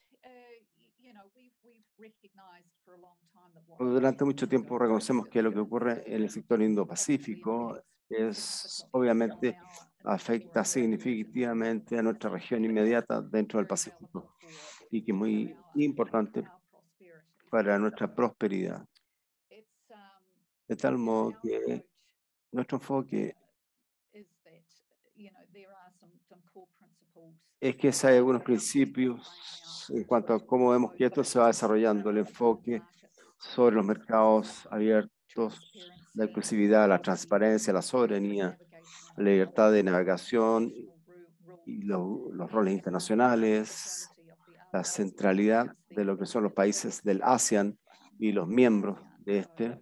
Durante mucho tiempo reconocemos que lo que ocurre en el sector Indo-Pacífico es obviamente afecta significativamente a nuestra región inmediata dentro del Pacífico y que es muy importante para nuestra prosperidad. De tal modo que nuestro enfoque es que hay algunos principios en cuanto a cómo vemos que esto se va desarrollando, el enfoque sobre los mercados abiertos, la inclusividad, la transparencia, la soberanía, la libertad de navegación y los roles internacionales, la centralidad de lo que son los países del ASEAN y los miembros de este.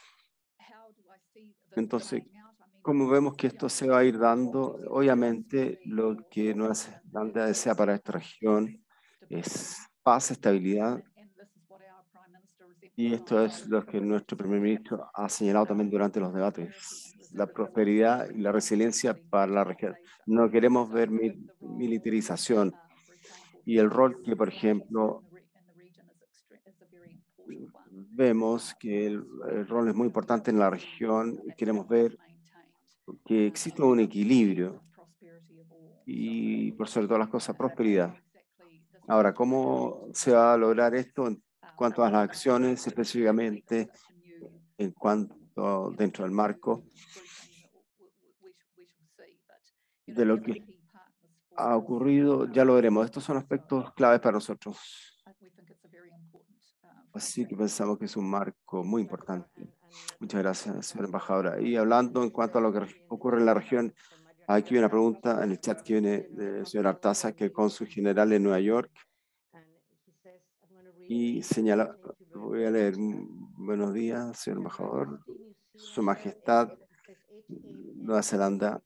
Entonces, ¿cómo vemos que esto se va a ir dando? Obviamente, lo que Nueva Zelanda desea para esta región es paz, estabilidad, y esto es lo que nuestro primer ministro ha señalado también durante los debates, la prosperidad y la resiliencia para la región. No queremos ver militarización y el rol que, por ejemplo, vemos que el rol es muy importante en la región y queremos ver que existe un equilibrio y, por sobre todas las cosas, prosperidad. Ahora, ¿cómo se va a lograr esto en cuanto a las acciones, específicamente en cuanto dentro del marco de lo que ha ocurrido? Ya lo veremos. Estos son aspectos claves para nosotros. Así que pensamos que es un marco muy importante. Muchas gracias, señora embajadora. Y hablando en cuanto a lo que ocurre en la región, aquí hay una pregunta en el chat que viene del señor Artaza, que es el cónsul general de Nueva York, y señala, voy a leer: buenos días, señor embajador, Su Majestad, Nueva Zelanda.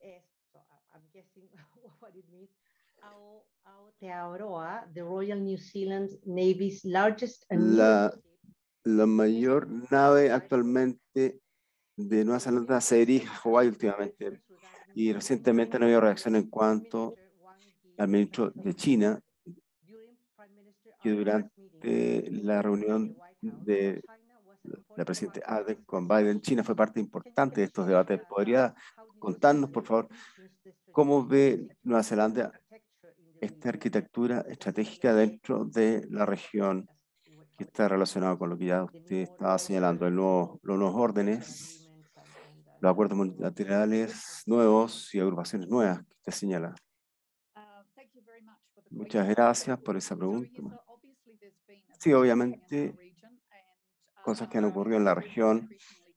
Aotearoa, the Royal New Zealand Navy's largest La mayor nave actualmente de Nueva Zelanda se dirige a Hawái últimamente, y recientemente no había reacción en cuanto al ministro de China, que durante la reunión de la presidenta Ardern con Biden, China fue parte importante de estos debates. ¿Podría contarnos, por favor, cómo ve Nueva Zelanda esta arquitectura estratégica dentro de la región que está relacionado con lo que ya usted estaba señalando, los nuevos órdenes, los acuerdos multilaterales nuevos y agrupaciones nuevas que usted señala? Muchas gracias por esa pregunta. Sí, obviamente, cosas que han ocurrido en la región.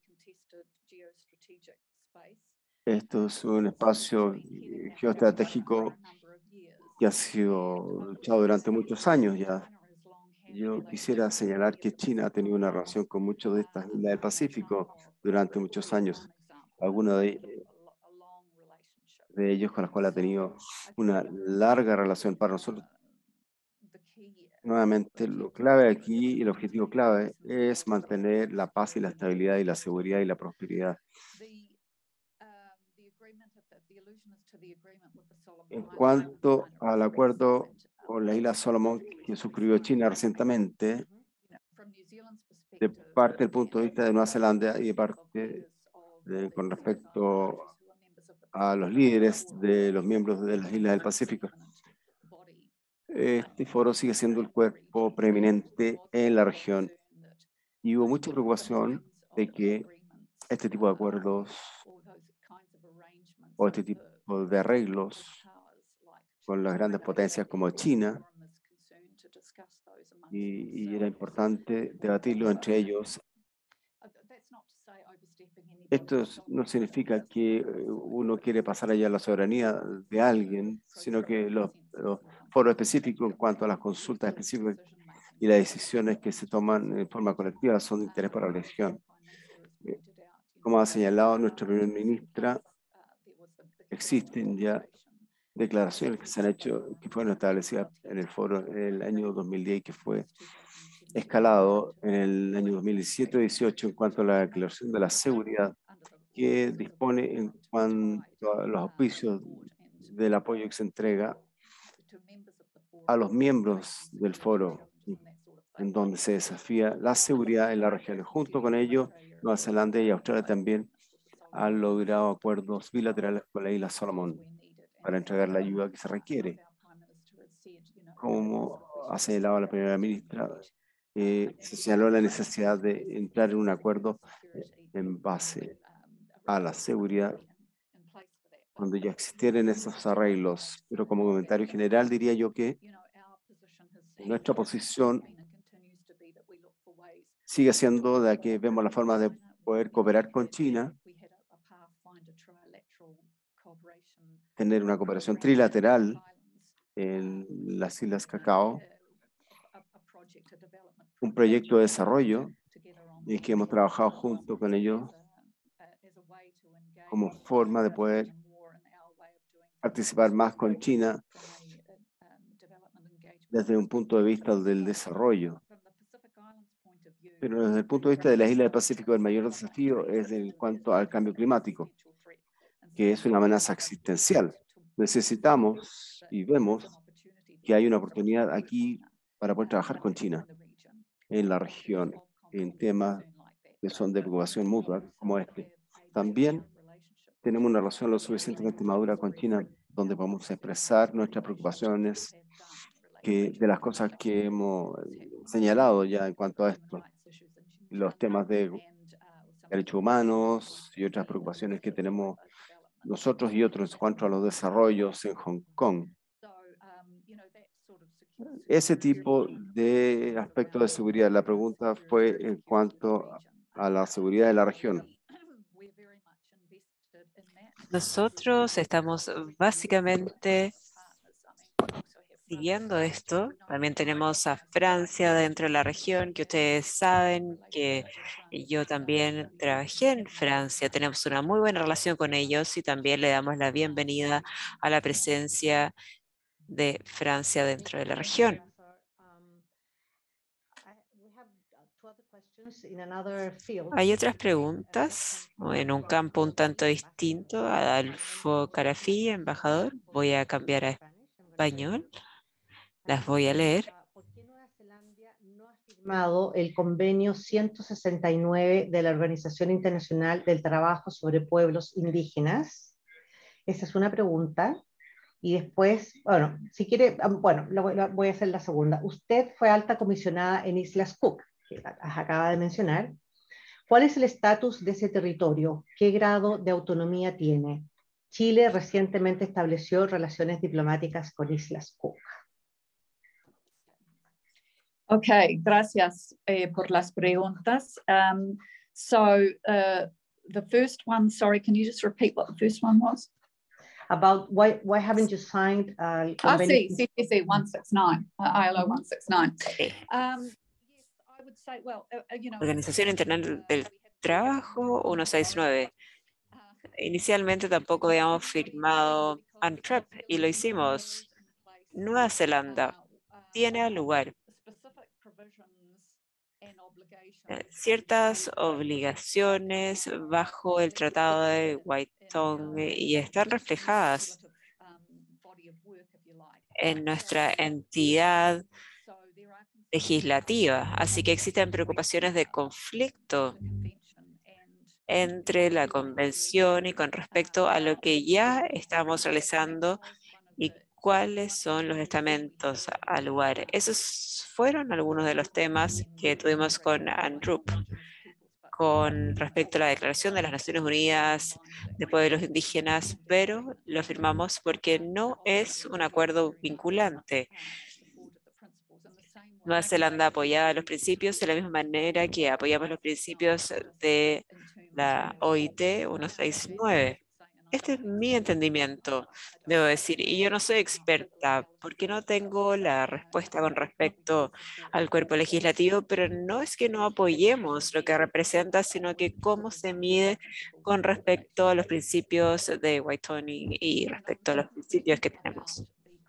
Esto es un espacio geoestratégico que ha sido luchado durante muchos años ya. Yo quisiera señalar que China ha tenido una relación con muchas de estas islas del Pacífico durante muchos años. Algunos de ellos con los cuales ha tenido una larga relación. Para nosotros, nuevamente, lo clave aquí y el objetivo clave es mantener la paz y la estabilidad y la seguridad y la prosperidad. En cuanto al acuerdo con la isla Solomon que suscribió China recientemente, de parte del punto de vista de Nueva Zelanda y de parte con respecto a los líderes de los miembros de las islas del Pacífico, este foro sigue siendo el cuerpo preeminente en la región y hubo mucha preocupación de que este tipo de acuerdos o este tipo de arreglos con las grandes potencias como China, y era importante debatirlo entre ellos. Esto no significa que uno quiere pasar allá la soberanía de alguien, sino que los foros específicos en cuanto a las consultas específicas y las decisiones que se toman en forma colectiva son de interés para la región. Como ha señalado nuestra primera ministra, existen ya declaraciones que se han hecho, que fueron establecidas en el foro en el año 2010 y que fue escalado en el año 2017-18 en cuanto a la declaración de la seguridad que dispone en cuanto a los auspicios del apoyo que se entrega a los miembros del foro, en donde se desafía la seguridad en la región. Junto con ello, Nueva Zelanda y Australia también han logrado acuerdos bilaterales con la isla Solomon para entregar la ayuda que se requiere. Como ha señalado la primera ministra, se señaló la necesidad de entrar en un acuerdo en base a la seguridad cuando ya existieran esos arreglos. Pero como comentario general diría yo que nuestra posición sigue siendo de que vemos la forma de poder cooperar con China, tener una cooperación trilateral en las Islas Cacao, un proyecto de desarrollo y que hemos trabajado junto con ellos como forma de poder participar más con China desde un punto de vista del desarrollo. Pero desde el punto de vista de las islas del Pacífico, el mayor desafío es en cuanto al cambio climático, que es una amenaza existencial. Necesitamos y vemos que hay una oportunidad aquí para poder trabajar con China en la región, en temas que son de preocupación mutua como este. También tenemos una relación lo suficientemente madura con China donde podemos expresar nuestras preocupaciones de las cosas que hemos señalado ya en cuanto a esto, los temas de derechos humanos y otras preocupaciones que tenemos nosotros y otros en cuanto a los desarrollos en Hong Kong. Ese tipo de aspectos de seguridad, la pregunta fue en cuanto a la seguridad de la región. Nosotros estamos básicamente siguiendo esto. También tenemos a Francia dentro de la región, que ustedes saben que yo también trabajé en Francia. Tenemos una muy buena relación con ellos y también le damos la bienvenida a la presencia de Francia dentro de la región. Hay otras preguntas en un campo un tanto distinto. Adolfo Carafí, embajador. Voy a cambiar a español. Las voy a leer. ¿Por qué Nueva Zelanda no ha firmado el convenio 169 de la Organización Internacional del Trabajo sobre Pueblos Indígenas? Esa es una pregunta. Y después, bueno, si quiere, bueno, voy a hacer la segunda. Usted fue alta comisionada en Islas Cook, que acaba de mencionar. ¿Cuál es el estatus de ese territorio? ¿Qué grado de autonomía tiene? Chile recientemente estableció relaciones diplomáticas con Islas Cook. Okay, gracias por las preguntas. The first one, sorry, can you just repeat what the first one was? About why haven't you signed Sí, 169, ILO 169. Sí. Yes, I would say, well, Organización Internacional del Trabajo 169. Inicialmente tampoco habíamos firmado UNTREP y lo hicimos. Nueva Zelanda tiene lugar ciertas obligaciones bajo el Tratado de Waitangi y están reflejadas en nuestra entidad legislativa. Así que existen preocupaciones de conflicto entre la convención y con respecto a lo que ya estamos realizando y cuáles son los estamentos al lugar. Esos fueron algunos de los temas que tuvimos con UNRUP con respecto a la Declaración de las Naciones Unidas de Pueblos Indígenas, pero lo firmamos porque no es un acuerdo vinculante. Nueva Zelanda apoyaba los principios de la misma manera que apoyamos los principios de la OIT 169. Este es mi entendimiento, debo decir, y yo no soy experta porque no tengo la respuesta con respecto al cuerpo legislativo, pero no es que no apoyemos lo que representa, sino que cómo se mide con respecto a los principios de Waitangi y respecto a los principios que tenemos.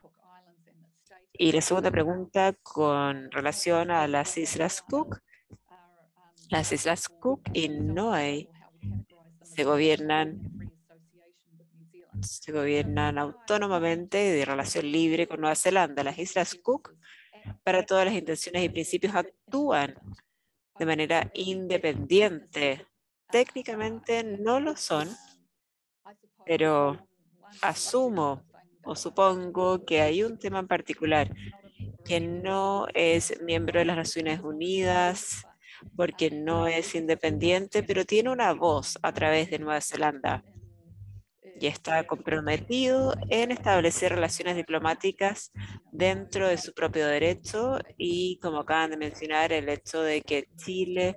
Y la segunda pregunta con relación a las Islas Cook. Las Islas Cook y Niue se gobiernan autónomamente de relación libre con Nueva Zelanda. Las Islas Cook, para todas las intenciones y principios, actúan de manera independiente. Técnicamente no lo son, pero asumo o supongo que hay un tema en particular que no es miembro de las Naciones Unidas porque no es independiente, pero tiene una voz a través de Nueva Zelanda y está comprometido en establecer relaciones diplomáticas dentro de su propio derecho y, como acaban de mencionar, el hecho de que Chile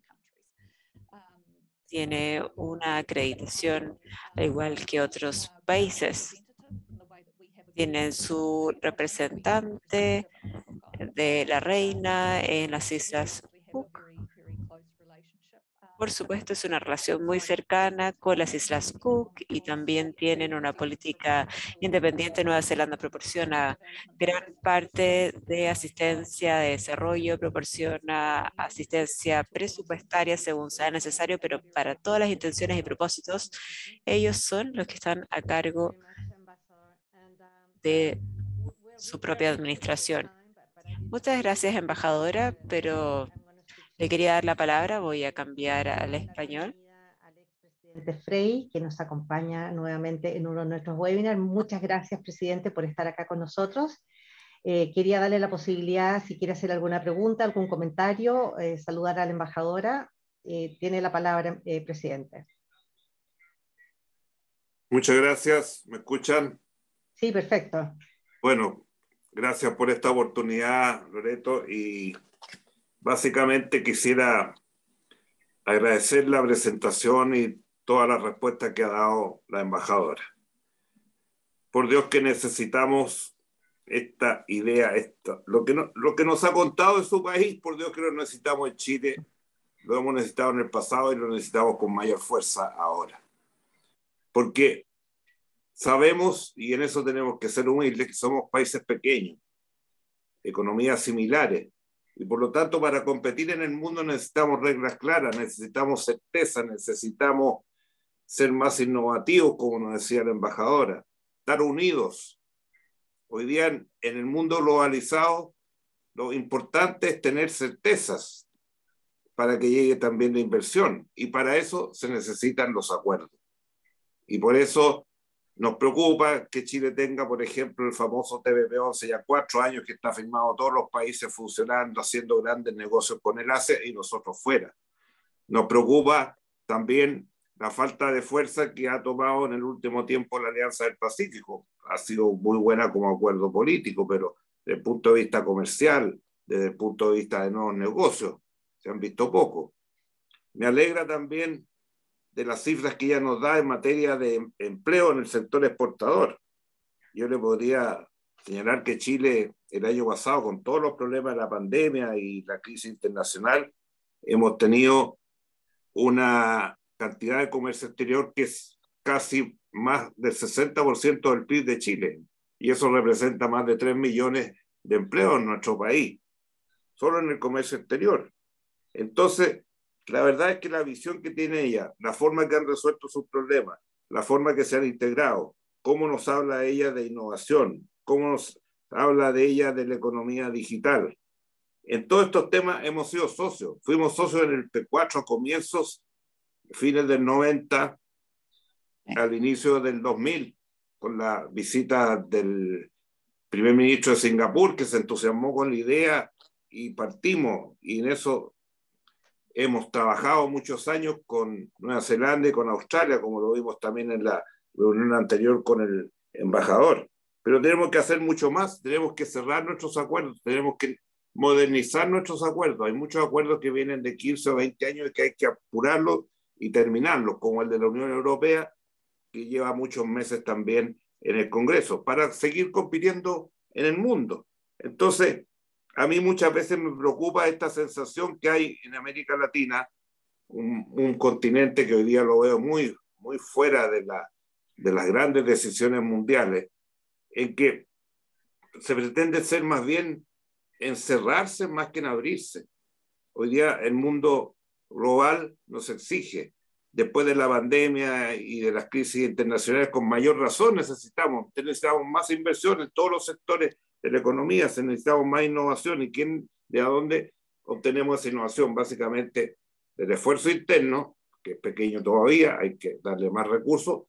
tiene una acreditación al igual que otros países. Tienen su representante de la reina en las Islas Cook. Por supuesto, es una relación muy cercana con las Islas Cook y también tienen una política independiente. Nueva Zelanda proporciona gran parte de asistencia de desarrollo, proporciona asistencia presupuestaria según sea necesario, pero para todas las intenciones y propósitos, ellos son los que están a cargo de su propia administración. Muchas gracias, embajadora, pero le quería dar la palabra, voy a cambiar al español. Al expresidente Frey, que nos acompaña nuevamente en uno de nuestros webinars. Muchas gracias, presidente, por estar acá con nosotros. Quería darle la posibilidad, si quiere hacer alguna pregunta, algún comentario, saludar a la embajadora. Tiene la palabra, presidente. Muchas gracias. ¿Me escuchan? Sí, perfecto. Bueno, gracias por esta oportunidad, Loreto, y básicamente quisiera agradecer la presentación y todas las respuestas que ha dado la embajadora. Por Dios que necesitamos esta idea, lo que nos ha contado de su país, por Dios que lo necesitamos en Chile, lo hemos necesitado en el pasado y lo necesitamos con mayor fuerza ahora. Porque sabemos, y en eso tenemos que ser humildes, que somos países pequeños, economías similares, y por lo tanto para competir en el mundo necesitamos reglas claras, necesitamos certeza, necesitamos ser más innovativos, como nos decía la embajadora, estar unidos. Hoy día en el mundo globalizado lo importante es tener certezas para que llegue también la inversión, y para eso se necesitan los acuerdos. Y por eso nos preocupa que Chile tenga, por ejemplo, el famoso TPP-11, ya 4 años que está firmado, todos los países funcionando, haciendo grandes negocios con el Asia y nosotros fuera. Nos preocupa también la falta de fuerza que ha tomado en el último tiempo la Alianza del Pacífico. Ha sido muy buena como acuerdo político, pero desde el punto de vista comercial, desde el punto de vista de nuevos negocios, se han visto poco. Me alegra también de las cifras que ella nos da en materia de empleo en el sector exportador. Yo le podría señalar que Chile el año pasado, con todos los problemas de la pandemia y la crisis internacional, hemos tenido una cantidad de comercio exterior que es casi más del 60% del PIB de Chile. Y eso representa más de 3 millones de empleos en nuestro país, solo en el comercio exterior. Entonces, la verdad es que la visión que tiene ella, la forma que han resuelto sus problemas, la forma que se han integrado, cómo nos habla ella de innovación, cómo nos habla de ella de la economía digital. En todos estos temas hemos sido socios. Fuimos socios en el P4 a comienzos, fines del 90, al inicio del 2000, con la visita del primer ministro de Singapur, que se entusiasmó con la idea y partimos. Y en eso hemos trabajado muchos años con Nueva Zelanda y con Australia, como lo vimos también en la reunión anterior con el embajador. Pero tenemos que hacer mucho más, tenemos que cerrar nuestros acuerdos, tenemos que modernizar nuestros acuerdos. Hay muchos acuerdos que vienen de 15 o 20 años y que hay que apurarlos y terminarlos, como el de la Unión Europea, que lleva muchos meses también en el Congreso, para seguir compitiendo en el mundo. Entonces, a mí muchas veces me preocupa esta sensación que hay en América Latina, un continente que hoy día lo veo muy, muy fuera de las grandes decisiones mundiales, en que se pretende ser más bien encerrarse más que en abrirse. Hoy día el mundo global nos exige, después de la pandemia y de las crisis internacionales, con mayor razón necesitamos más inversión en todos los sectores de la economía, necesitamos más innovación. ¿Y de dónde obtenemos esa innovación? Básicamente del esfuerzo interno, que es pequeño todavía, hay que darle más recursos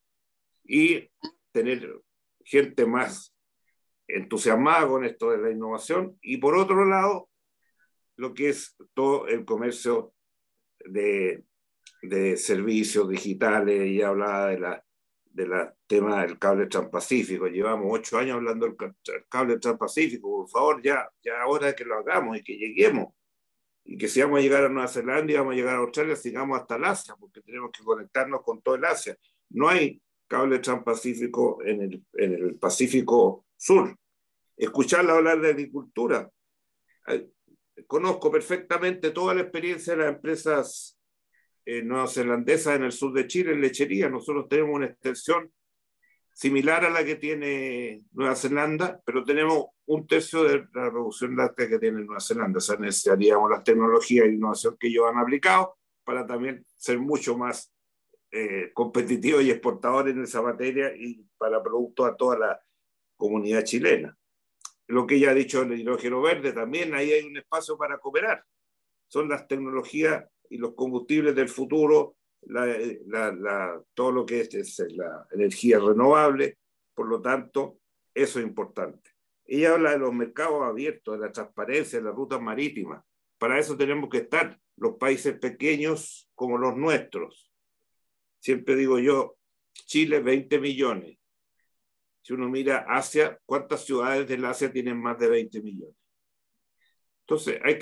y tener gente más entusiasmada con esto de la innovación. Y por otro lado, lo que es todo el comercio de servicios digitales. Y hablaba de la tema del cable transpacífico. Llevamos 8 años hablando del cable transpacífico. Por favor, ya hora de que lo hagamos y que lleguemos. Y que si vamos a llegar a Nueva Zelanda y vamos a llegar a Australia, sigamos hasta el Asia, porque tenemos que conectarnos con todo el Asia. No hay cable transpacífico en el Pacífico Sur. Escucharla hablar de agricultura. Conozco perfectamente toda la experiencia de las empresas neozelandesas en el sur de Chile, en lechería. Nosotros tenemos una extensión similar a la que tiene Nueva Zelanda, pero tenemos 1/3 de la producción láctea que tiene Nueva Zelanda. O sea, necesitaríamos las tecnologías e innovación que ellos han aplicado para también ser mucho más competitivos y exportadores en esa materia y para productos a toda la comunidad chilena. Lo que ella ha dicho del hidrógeno verde, también ahí hay un espacio para cooperar. Son las tecnologías y los combustibles del futuro, todo lo que es la energía renovable. Por lo tanto, eso es importante. Ella habla de los mercados abiertos, de la transparencia, de las rutas marítimas. Para eso tenemos que estar los países pequeños como los nuestros. Siempre digo yo, Chile, 20 millones. Si uno mira Asia, ¿cuántas ciudades del Asia tienen más de 20 millones? Entonces, hay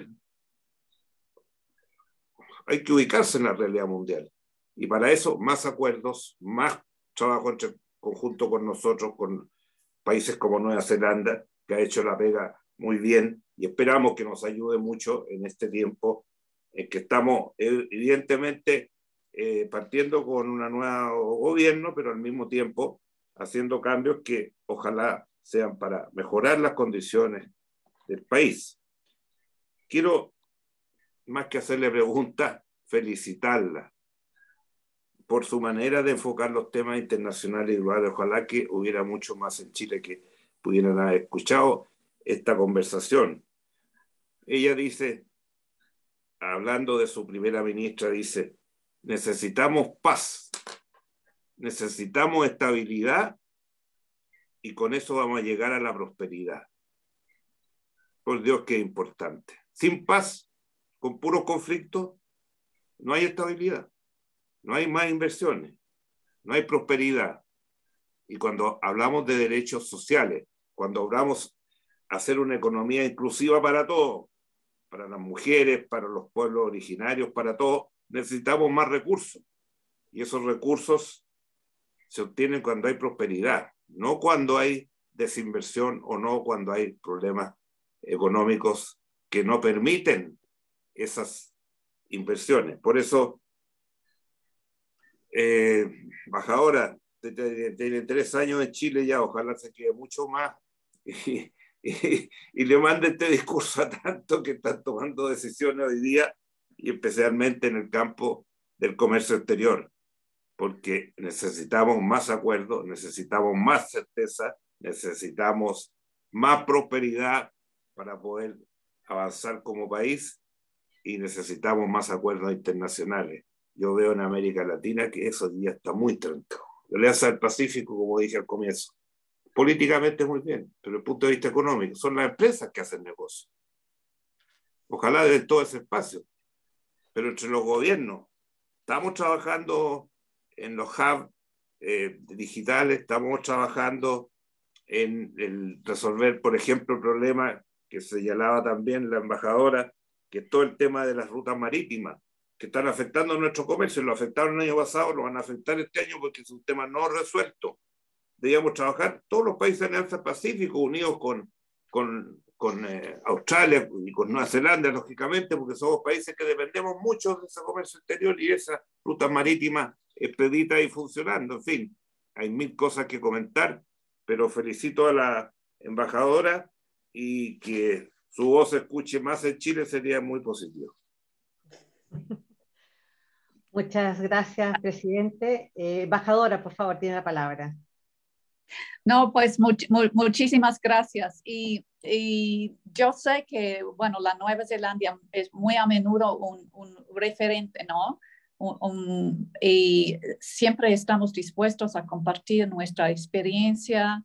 que ubicarse en la realidad mundial. Y para eso, más acuerdos, más trabajo conjunto con nosotros, con países como Nueva Zelanda, que ha hecho la pega muy bien, y esperamos que nos ayude mucho en este tiempo en que estamos, evidentemente, partiendo con un nuevo gobierno, pero al mismo tiempo haciendo cambios que ojalá sean para mejorar las condiciones del país. Quiero, más que hacerle preguntas, felicitarla por su manera de enfocar los temas internacionales y globales. Ojalá que hubiera mucho más en Chile que pudieran haber escuchado esta conversación. Ella dice, hablando de su primera ministra, dice, necesitamos paz, necesitamos estabilidad y con eso vamos a llegar a la prosperidad. Por Dios, qué importante. Sin paz, con puros conflictos, no hay estabilidad. no hay más inversiones, no hay prosperidad. Y cuando hablamos de derechos sociales, cuando hablamos de hacer una economía inclusiva para todos, para las mujeres, para los pueblos originarios, para todos, necesitamos más recursos. Y esos recursos se obtienen cuando hay prosperidad, no cuando hay desinversión o no cuando hay problemas económicos que no permiten esas inversiones. Por eso, embajadora, tiene 3 años en Chile ya, ojalá se quede mucho más y le mande este discurso a tanto que están tomando decisiones hoy día, y especialmente en el campo del comercio exterior, porque necesitamos más acuerdos, necesitamos más certeza, necesitamos más prosperidad para poder avanzar como país, y necesitamos más acuerdos internacionales. Yo veo en América Latina que eso ya está muy trancado. La Alianza del Pacífico, como dije al comienzo, políticamente muy bien, pero desde el punto de vista económico, son las empresas que hacen negocio. Ojalá den todo ese espacio, pero entre los gobiernos, estamos trabajando en los hubs digitales, estamos trabajando en resolver, por ejemplo, el problema que señalaba también la embajadora, que es todo el tema de las rutas marítimas, que están afectando a nuestro comercio. Lo afectaron el año pasado, lo van a afectar este año porque es un tema no resuelto. Debíamos trabajar todos los países de la Alianza Pacífico unidos con Australia y con Nueva Zelanda, lógicamente, porque somos países que dependemos mucho de ese comercio exterior y esas rutas marítimas expeditas y funcionando. En fin, hay 1000 cosas que comentar, pero felicito a la embajadora, y que su voz se escuche más en Chile sería muy positivo. Muchas gracias, presidente. Embajadora, por favor, tiene la palabra. No, pues muchísimas gracias. Y yo sé que, bueno, la Nueva Zelanda es muy a menudo un referente, ¿no? Y siempre estamos dispuestos a compartir nuestra experiencia.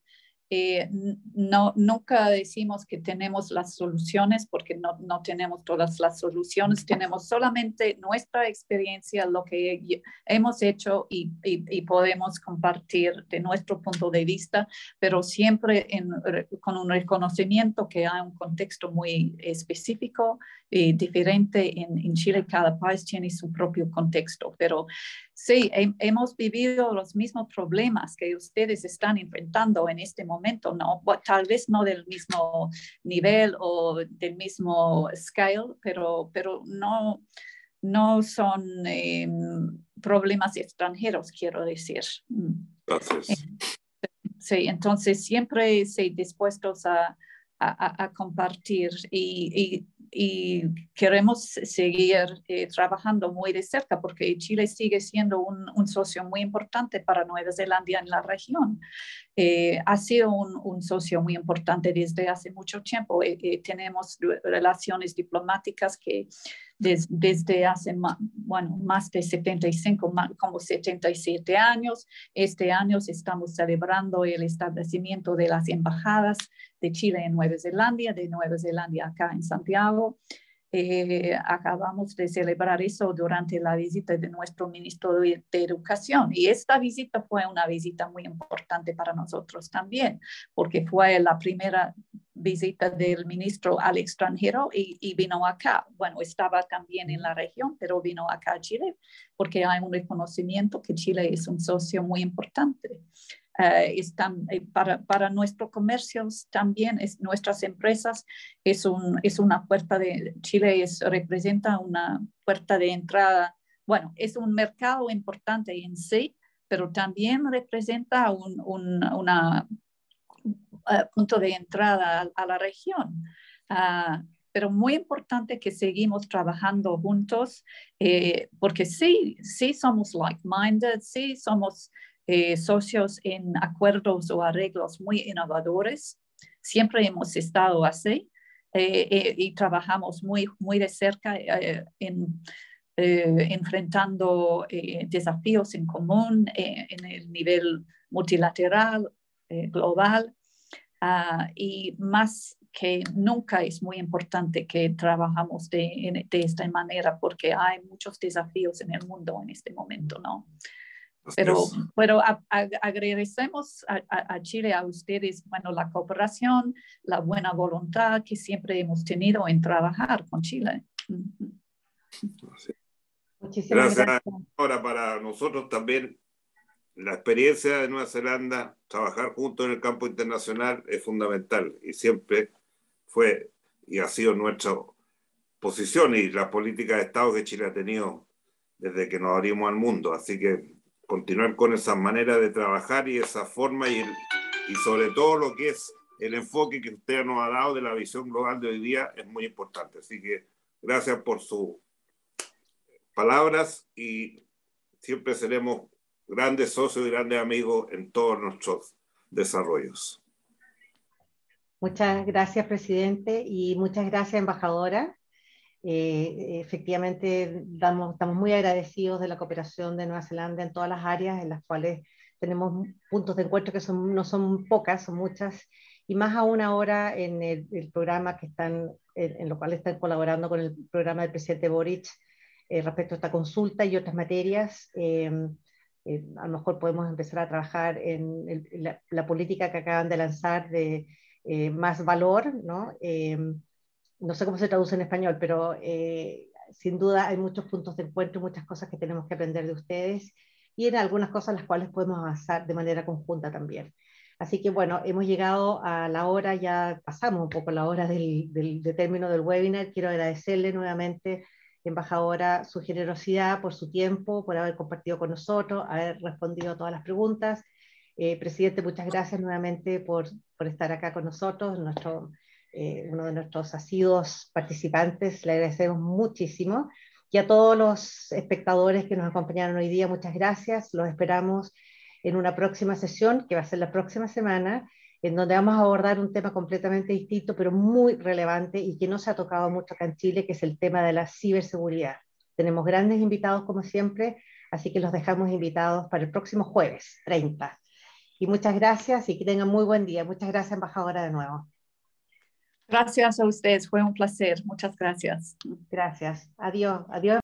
Nunca decimos que tenemos las soluciones, porque no tenemos todas las soluciones, tenemos solamente nuestra experiencia, lo que hemos hecho y podemos compartir de nuestro punto de vista, pero siempre con un reconocimiento que hay un contexto muy específico y diferente en Chile. Cada país tiene su propio contexto, pero sí, hemos vivido los mismos problemas que ustedes están enfrentando en este momento, ¿no? Tal vez no del mismo nivel o del mismo scale, pero no son problemas extranjeros, quiero decir. Gracias. Sí, entonces siempre dispuestos a compartir y queremos seguir trabajando muy de cerca, porque Chile sigue siendo un socio muy importante para Nueva Zelanda en la región. Ha sido un socio muy importante desde hace mucho tiempo. Tenemos relaciones diplomáticas que desde hace más de 75, como 77 años. Este año estamos celebrando el establecimiento de las embajadas de Chile en Nueva Zelanda, de Nueva Zelanda acá en Santiago. Acabamos de celebrar eso durante la visita de nuestro ministro de Educación, y esta visita fue una visita muy importante para nosotros también, porque fue la primera visita del ministro al extranjero y vino acá. Bueno, estaba también en la región, pero vino acá a Chile porque hay un reconocimiento que Chile es un socio muy importante. Para nuestro comercio también, nuestras empresas, es una puerta de Chile, representa una puerta de entrada. Bueno, es un mercado importante en sí, pero también representa un punto de entrada a la región. Pero muy importante que seguimos trabajando juntos, porque sí somos like-minded, sí somos socios en acuerdos o arreglos muy innovadores. Siempre hemos estado así, y trabajamos muy de cerca enfrentando desafíos en común en el nivel multilateral, global. Y más que nunca es muy importante que trabajamos de esta manera porque hay muchos desafíos en el mundo en este momento, ¿no? Pero agradecemos a Chile, a ustedes, bueno, la cooperación, la buena voluntad que siempre hemos tenido en trabajar con Chile. Muchísimas gracias. Ahora, para nosotros también, la experiencia de Nueva Zelanda, trabajar juntos en el campo internacional es fundamental y siempre fue y ha sido nuestra posición y la política de Estado que Chile ha tenido desde que nos abrimos al mundo. Así que continuar con esa manera de trabajar y esa forma y sobre todo lo que es el enfoque que usted nos ha dado de la visión global de hoy día es muy importante. Así que gracias por sus palabras y siempre seremos grandes socios y grandes amigos en todos nuestros desarrollos. Muchas gracias, presidente, y muchas gracias, embajadora. Efectivamente, estamos muy agradecidos de la cooperación de Nueva Zelanda en todas las áreas en las cuales tenemos puntos de encuentro que no son pocas, son muchas, y más aún ahora en el programa que en lo cual están colaborando con el programa del presidente Boric respecto a esta consulta y otras materias. A lo mejor podemos empezar a trabajar en la política que acaban de lanzar de más valor, ¿no? No sé cómo se traduce en español, pero sin duda hay muchos puntos de encuentro, muchas cosas que tenemos que aprender de ustedes y en algunas cosas las cuales podemos avanzar de manera conjunta también. Así que bueno, hemos llegado a la hora, ya pasamos un poco la hora de término del webinar. Quiero agradecerle nuevamente, embajadora, su generosidad, por su tiempo, por haber compartido con nosotros, haber respondido a todas las preguntas. Presidente, muchas gracias nuevamente por estar acá con nosotros, uno de nuestros asiduos participantes, le agradecemos muchísimo. Y a todos los espectadores que nos acompañaron hoy día, muchas gracias. Los esperamos en una próxima sesión, que va a ser la próxima semana, en donde vamos a abordar un tema completamente distinto, pero muy relevante y que no se ha tocado mucho acá en Chile, que es el tema de la ciberseguridad. Tenemos grandes invitados, como siempre, así que los dejamos invitados para el próximo jueves, 30. Y muchas gracias y que tengan muy buen día. Muchas gracias, embajadora, de nuevo. Gracias a ustedes, fue un placer. Muchas gracias. Gracias. Adiós. Adiós.